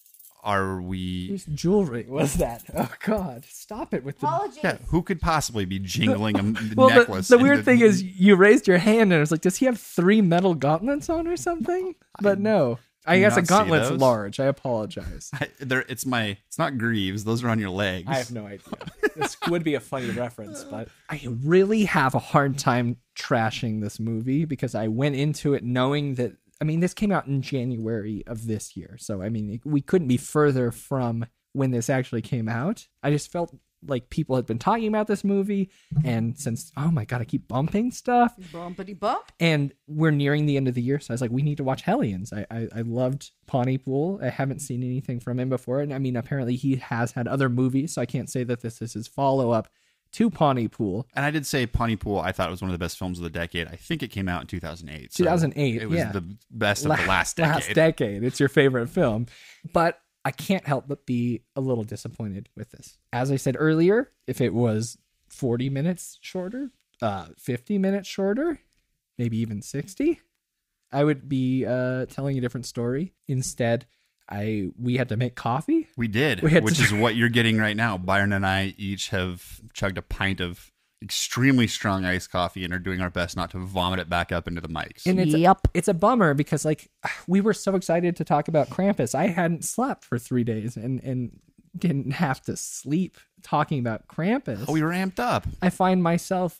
Speaker 3: are we?
Speaker 1: Whose jewelry was that? Oh God! Stop it with the.
Speaker 3: Yeah, who could possibly be jingling a
Speaker 1: Well,
Speaker 3: necklace?
Speaker 1: the weird thing is, you raised your hand and it was like, does he have 3 metal gauntlets on or something? But no, I guess a
Speaker 3: not see
Speaker 1: gauntlet's
Speaker 3: those.
Speaker 1: large. I apologize.
Speaker 3: it's not greaves; those are on your legs.
Speaker 1: I have no idea. This would be a funny reference, but I really have a hard time trashing this movie because I went into it knowing that, I mean, this came out in January of this year. So, I mean, we couldn't be further from when this actually came out. I just felt like people had been talking about this movie. And since, oh my God, I keep bumping stuff.
Speaker 2: Bumpity bump.
Speaker 1: And we're nearing the end of the year. So I was like, we need to watch Hellions. I loved Pontypool. I haven't seen anything from him before. And I mean, apparently he has had other movies. So I can't say that this is his follow-up to Pontypool.
Speaker 3: And I did say Pontypool, I thought it was one of the best films of the decade. I think it came out in 2008. So
Speaker 1: 2008,
Speaker 3: it was
Speaker 1: yeah.
Speaker 3: the best of the last decade.
Speaker 1: Last decade. It's your favorite film. But I can't help but be a little disappointed with this. As I said earlier, if it was 40 minutes shorter, 50 minutes shorter, maybe even 60, I would be telling a different story. Instead, we had to make coffee.
Speaker 3: We did, which is what you're getting right now. Byron and I each have chugged a pint of extremely strong iced coffee and are doing our best not to vomit it back up into the mics.
Speaker 1: And it's a bummer because, like, we were so excited to talk about Krampus. I hadn't slept for 3 days and didn't have to sleep talking about Krampus.
Speaker 3: Oh, we were amped up.
Speaker 1: I find myself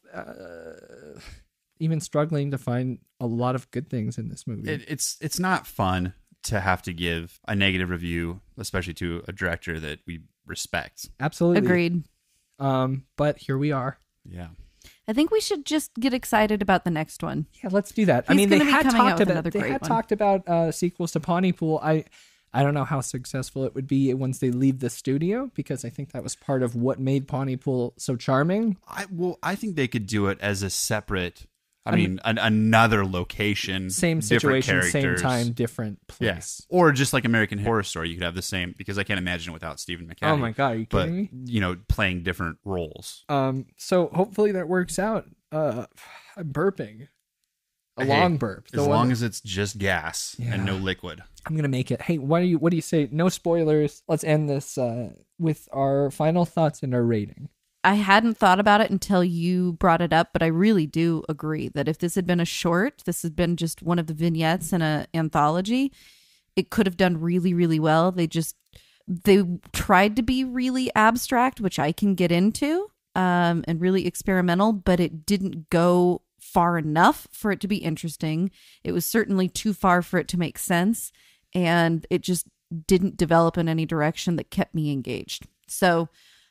Speaker 1: even struggling to find a lot of good things in this movie.
Speaker 3: It's not fun to have to give a negative review, especially to a director that we respect.
Speaker 1: Absolutely.
Speaker 2: Agreed.
Speaker 1: But here we are.
Speaker 3: Yeah.
Speaker 2: I think we should just get excited about the next one.
Speaker 1: Yeah, let's do that.
Speaker 2: He's
Speaker 1: I mean, they
Speaker 2: gonna be
Speaker 1: had
Speaker 2: coming out
Speaker 1: talked
Speaker 2: with
Speaker 1: about
Speaker 2: another great one.
Speaker 1: talked about sequels to Pontypool. I don't know how successful it would be once they leave the studio, because I think that was part of what made Pontypool so charming.
Speaker 3: I think they could do it as a separate. Another location,
Speaker 1: Same
Speaker 3: different
Speaker 1: situation, same
Speaker 3: characters.
Speaker 1: time, different place.
Speaker 3: Yes. Or just like American Horror Story, you could have the same, because I can't imagine it without Stephen McKoy.
Speaker 1: Oh my God, are you kidding me?
Speaker 3: You know, playing different roles.
Speaker 1: So hopefully that works out. I'm burping. A long burp.
Speaker 3: As long as it's just gas and no liquid.
Speaker 1: I'm gonna make it. Hey, what do you say? No spoilers. Let's end this with our final thoughts and our rating.
Speaker 2: I hadn't thought about it until you brought it up, but I really do agree that if this had been a short, this had been just one of the vignettes in an anthology, it could have done really, really well. They tried to be really abstract, which I can get into, and really experimental, but it didn't go far enough for it to be interesting. It was certainly too far for it to make sense, and it just didn't develop in any direction that kept me engaged. So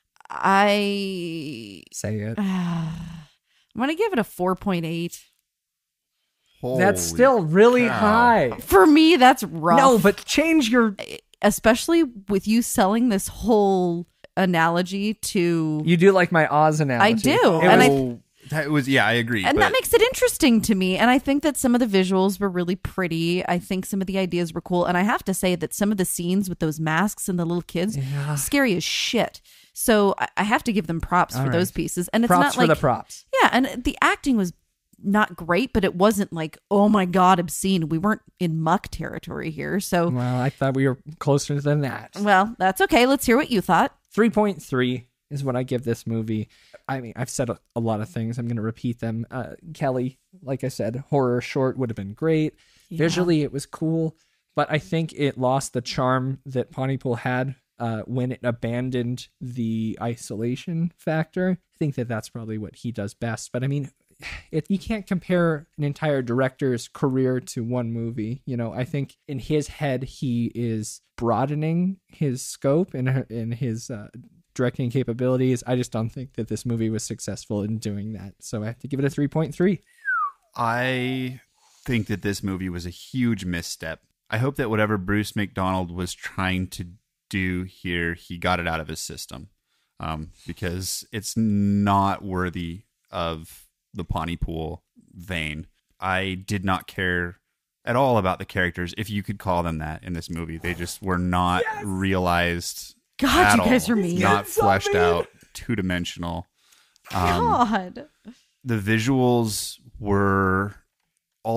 Speaker 2: I
Speaker 1: say it.
Speaker 2: I'm going to give it a 4.8.
Speaker 1: That's still really high.
Speaker 2: For me, that's rough.
Speaker 1: No, but change your...
Speaker 2: Especially with you selling this whole analogy to...
Speaker 1: You do like my Oz analogy.
Speaker 2: I do.
Speaker 3: I agree.
Speaker 2: And that makes it interesting to me. And I think that some of the visuals were really pretty. I think some of the ideas were cool. And I have to say that some of the scenes with those masks and the little kids, scary as shit. So I have to give them props for those pieces. And it's
Speaker 1: props
Speaker 2: not
Speaker 1: for
Speaker 2: like
Speaker 1: the props.
Speaker 2: Yeah, and the acting was not great, but it wasn't like, oh my God, obscene. We weren't in muck territory here. So
Speaker 1: well, I thought we were closer than that.
Speaker 2: Well, that's okay. Let's hear what you thought.
Speaker 1: 3.3 is what I give this movie. I mean, I've said a lot of things. I'm going to repeat them. Kelly, like I said, horror short would have been great. Yeah. Visually, it was cool, but I think it lost the charm that Pontypool had when it abandoned the isolation factor. I think that's probably what he does best. But I mean, you can't compare an entire director's career to one movie. You know, I think in his head, he is broadening his scope and in his directing capabilities. I just don't think that this movie was successful in doing that. So I have to give it a 3.3.
Speaker 3: I think that this movie was a huge misstep. I hope that whatever Bruce McDonald was trying to do here, he got it out of his system, because it's not worthy of the Pontypool vein. I did not care at all about the characters, if you could call them that, in this movie. They just were not realized.
Speaker 2: God, you guys are mean.
Speaker 3: Not fleshed out, two-dimensional.
Speaker 2: God.
Speaker 3: The visuals were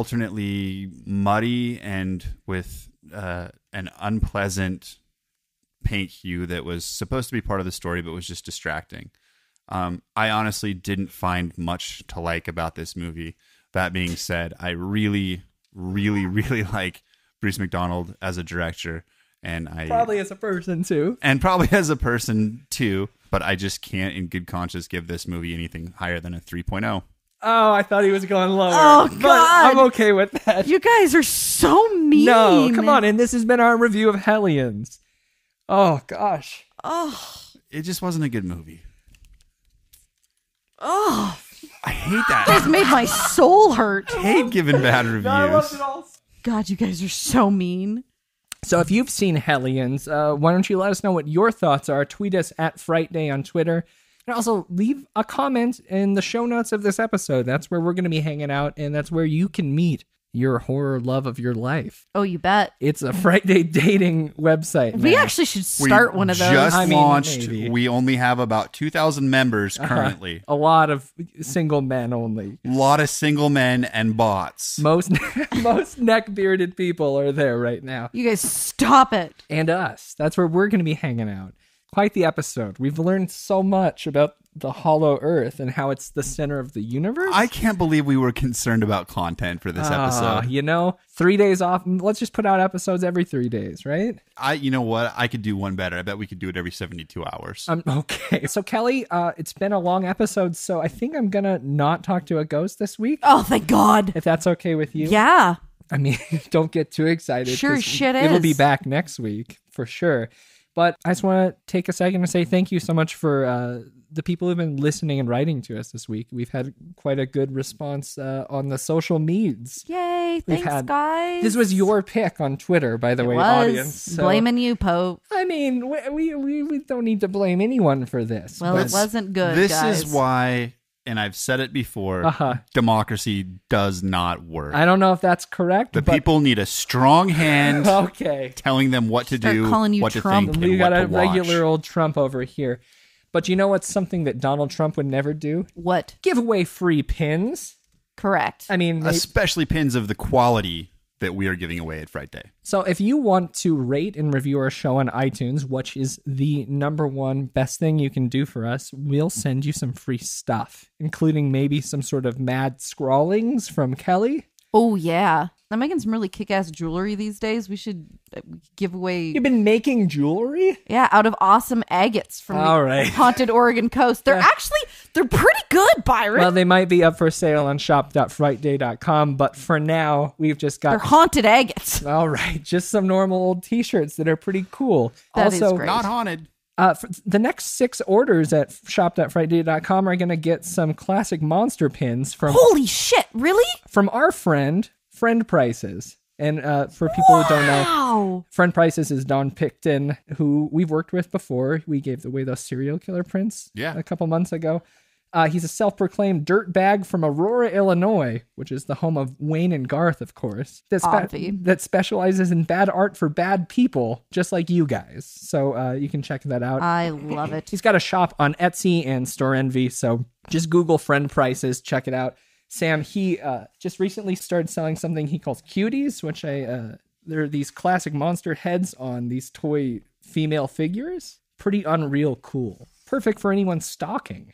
Speaker 3: alternately muddy and with an unpleasant paint hue that was supposed to be part of the story, but was just distracting. I honestly didn't find much to like about this movie. That being said, I really, really, really like Bruce McDonald as a director. And I
Speaker 1: Probably as a person, too.
Speaker 3: But I just can't in good conscience give this movie anything higher than a 3.0.
Speaker 1: Oh, I thought he was going lower.
Speaker 2: Oh,
Speaker 1: but
Speaker 2: God.
Speaker 1: I'm okay with that.
Speaker 2: You guys are so mean.
Speaker 1: No, come on. And this has been our review of Hellions. Oh, gosh.
Speaker 2: Oh.
Speaker 3: It just wasn't a good movie.
Speaker 2: Oh.
Speaker 3: I hate that.
Speaker 2: It's made my soul hurt.
Speaker 3: I hate giving bad reviews.
Speaker 2: God, you guys are so mean.
Speaker 1: So if you've seen Hellions, why don't you let us know what your thoughts are? Tweet us at Frightday on Twitter. And also leave a comment in the show notes of this episode. That's where we're going to be hanging out, and that's where you can meet your horror love of your life.
Speaker 2: Oh, you bet.
Speaker 1: It's a Frightday dating website.
Speaker 2: We
Speaker 1: now.
Speaker 2: actually should start one of those.
Speaker 3: Just
Speaker 1: I mean,
Speaker 3: launched.
Speaker 1: maybe.
Speaker 3: We only have about 2,000 members currently.
Speaker 1: A lot of single men only.
Speaker 3: A lot of single men and bots.
Speaker 1: Most neck-bearded people are there right now.
Speaker 2: You guys stop it.
Speaker 1: And us. That's where we're going to be hanging out. Quite the episode. We've learned so much about the hollow earth and how it's the center of the universe.
Speaker 3: I can't believe we were concerned about content for this episode.
Speaker 1: 3 days off. Let's just put out episodes every 3 days, right?
Speaker 3: You know what? I could do one better. I bet we could do it every 72 hours.
Speaker 1: Okay. So, Kelly, it's been a long episode, so I think I'm going to not talk to a ghost this week.
Speaker 2: Oh, thank God.
Speaker 1: If that's okay with you.
Speaker 2: Yeah.
Speaker 1: I mean, don't get too excited.
Speaker 2: Sure
Speaker 1: 'cause
Speaker 2: shit
Speaker 1: It'll
Speaker 2: is.
Speaker 1: be back next week, for sure. But I just want to take a second to say thank you so much for the people who've been listening and writing to us this week. We've had quite a good response on the social medias.
Speaker 2: Yay. Thanks, guys.
Speaker 1: This was your pick on Twitter, by the way,
Speaker 2: was.
Speaker 1: audience. So,
Speaker 2: Blaming you, Pope.
Speaker 1: I mean, we don't need to blame anyone for this.
Speaker 2: Well,
Speaker 1: but
Speaker 2: it wasn't good,
Speaker 3: This
Speaker 2: guys.
Speaker 3: is why, and I've said it before, democracy does not work.
Speaker 1: I don't know if that's correct.
Speaker 3: The
Speaker 1: but
Speaker 3: people need a strong hand
Speaker 1: okay.
Speaker 3: telling them what to
Speaker 2: Start
Speaker 3: do,
Speaker 2: calling you
Speaker 3: what
Speaker 2: Trump.
Speaker 3: to think,
Speaker 1: We
Speaker 3: and
Speaker 1: got
Speaker 3: what
Speaker 1: a
Speaker 3: to watch.
Speaker 1: regular old Trump over here. But you know what's something that Donald Trump would never do?
Speaker 2: What?
Speaker 1: Give away free pins.
Speaker 2: Correct.
Speaker 1: I mean,
Speaker 3: Especially pins of the quality that we are giving away at Frightday.
Speaker 1: so if you want to rate and review our show on iTunes, which is the number one best thing you can do for us, we'll send you some free stuff, including maybe some sort of mad scrawlings from Kelly.
Speaker 2: Oh, yeah. I'm making some really kick-ass jewelry these days. We should give away...
Speaker 1: You've been making jewelry?
Speaker 2: Yeah, out of awesome agates from
Speaker 1: All
Speaker 2: the
Speaker 1: right.
Speaker 2: haunted Oregon coast. They're pretty good, Byron.
Speaker 1: Well, they might be up for sale on shop.frightday.com, but for now, we've just
Speaker 2: They're
Speaker 1: got...
Speaker 2: haunted agates.
Speaker 1: All right, just some normal old t-shirts that are pretty cool.
Speaker 2: That is
Speaker 1: also,
Speaker 2: great.
Speaker 3: Not haunted.
Speaker 1: For the next 6 orders at shop.frightday.com are going to get some classic monster pins from
Speaker 2: Holy shit, really?
Speaker 1: our friend Prices. And for people who don't know,
Speaker 2: Wow.
Speaker 1: Friend Prices is Don Picton, who we've worked with before. We gave away those serial killer prints a couple months ago. He's a self-proclaimed dirtbag from Aurora, Illinois, which is the home of Wayne and Garth, of course, that specializes in bad art for bad people, just like you guys. So you can check that out.
Speaker 2: I love it.
Speaker 1: He's got a shop on Etsy and Store Envy, so just Google Friend Prices, check it out. Sam, he just recently started selling something he calls cuties, which they're these classic monster heads on these toy female figures. Pretty unreal cool. Perfect for anyone stalking.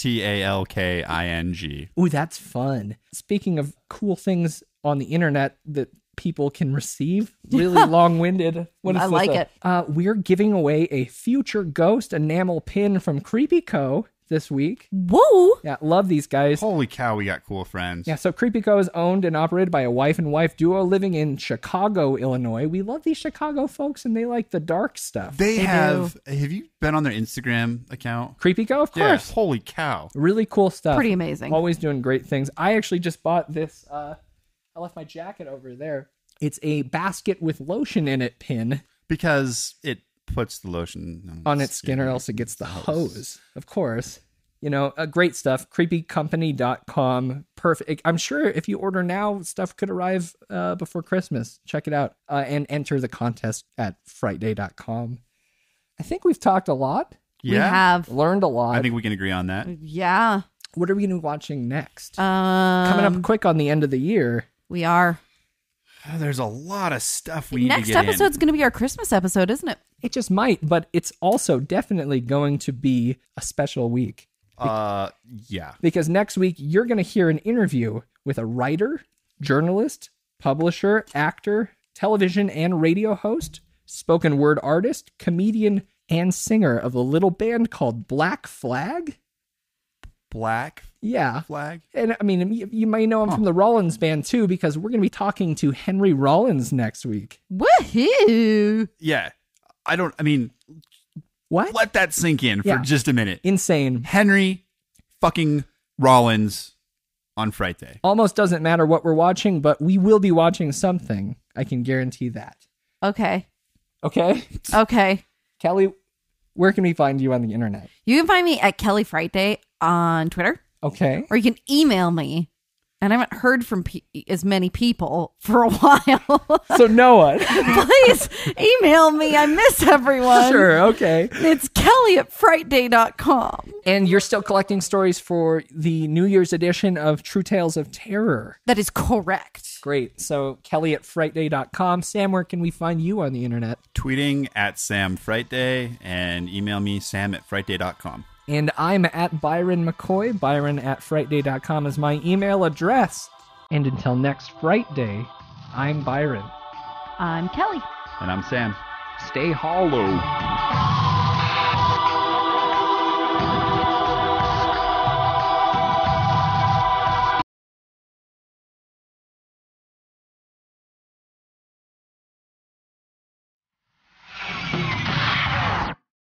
Speaker 3: STALKING.
Speaker 1: Ooh, that's fun. Speaking of cool things on the internet that people can receive, really long-winded. What is
Speaker 2: I like it.
Speaker 1: We're giving away a future ghost enamel pin from Creepy Co. this week.
Speaker 2: Whoa.
Speaker 1: Yeah, love these guys.
Speaker 3: Holy cow, we got cool friends.
Speaker 1: Yeah, so Creepy Co. is owned and operated by a wife and wife duo living in Chicago, Illinois. We love these Chicago folks, and they like the dark stuff.
Speaker 3: They have you been on their Instagram account?
Speaker 1: Creepy Co., of course.
Speaker 3: Yes. Holy cow.
Speaker 1: Really cool stuff.
Speaker 2: Pretty amazing.
Speaker 1: Always doing great things. I actually just bought this. I left my jacket over there. It's a basket with lotion in it pin
Speaker 3: Because it puts the lotion
Speaker 1: on its skin, or else it gets the hose, of course. You know, great stuff. Creepycompany.com. Perfect. I'm sure if you order now, stuff could arrive before Christmas. Check it out. And enter the contest at frightday.com. I think we've talked a lot.
Speaker 3: Yeah.
Speaker 2: We have.
Speaker 1: Learned a lot.
Speaker 3: I think we can agree on that.
Speaker 2: Yeah.
Speaker 1: What are we going to be watching next? Coming up quick on the end of the year.
Speaker 2: We are.
Speaker 3: There's a lot of stuff we need to
Speaker 2: Next
Speaker 3: get
Speaker 2: episode's going to be our Christmas episode, isn't it?
Speaker 1: It just might, but it's also definitely going to be a special week.
Speaker 3: Yeah.
Speaker 1: Because next week, you're going to hear an interview with a writer, journalist, publisher, actor, television and radio host, spoken word artist, comedian, and singer of a little band called Black Flag.
Speaker 3: Black
Speaker 1: Yeah.
Speaker 3: Flag?
Speaker 1: And I mean, you may know him from the Rollins band too, because we're going to be talking to Henry Rollins next week.
Speaker 2: Woohoo!
Speaker 3: Yeah.
Speaker 1: What?
Speaker 3: Let that sink in for
Speaker 1: Yeah.
Speaker 3: just a minute.
Speaker 1: Insane.
Speaker 3: Henry fucking Rollins on Frightday.
Speaker 1: Almost doesn't matter what we're watching, but we will be watching something. I can guarantee that.
Speaker 2: Okay.
Speaker 1: Okay?
Speaker 2: Okay.
Speaker 1: Kelly, where can we find you on the internet?
Speaker 2: You can find me at Kelly Frightday on Twitter,
Speaker 1: Okay.
Speaker 2: or you can email me. And I haven't heard from as many people for a while.
Speaker 1: So no one.
Speaker 2: Please email me. I miss everyone.
Speaker 1: Sure, okay.
Speaker 2: It's Kelly@frightday.com.
Speaker 1: And you're still collecting stories for the New Year's edition of True Tales of Terror.
Speaker 2: That is correct.
Speaker 1: Great. So Kelly@frightday.com. Sam, where can we find you on the internet?
Speaker 3: Tweeting at Sam Frightday and email me sam@frightday.com.
Speaker 1: And I'm at Byron McKoy. Byron@frightday.com is my email address. And until next Frightday, I'm Byron.
Speaker 2: I'm Kelly.
Speaker 3: And I'm Sam.
Speaker 1: Stay hollow.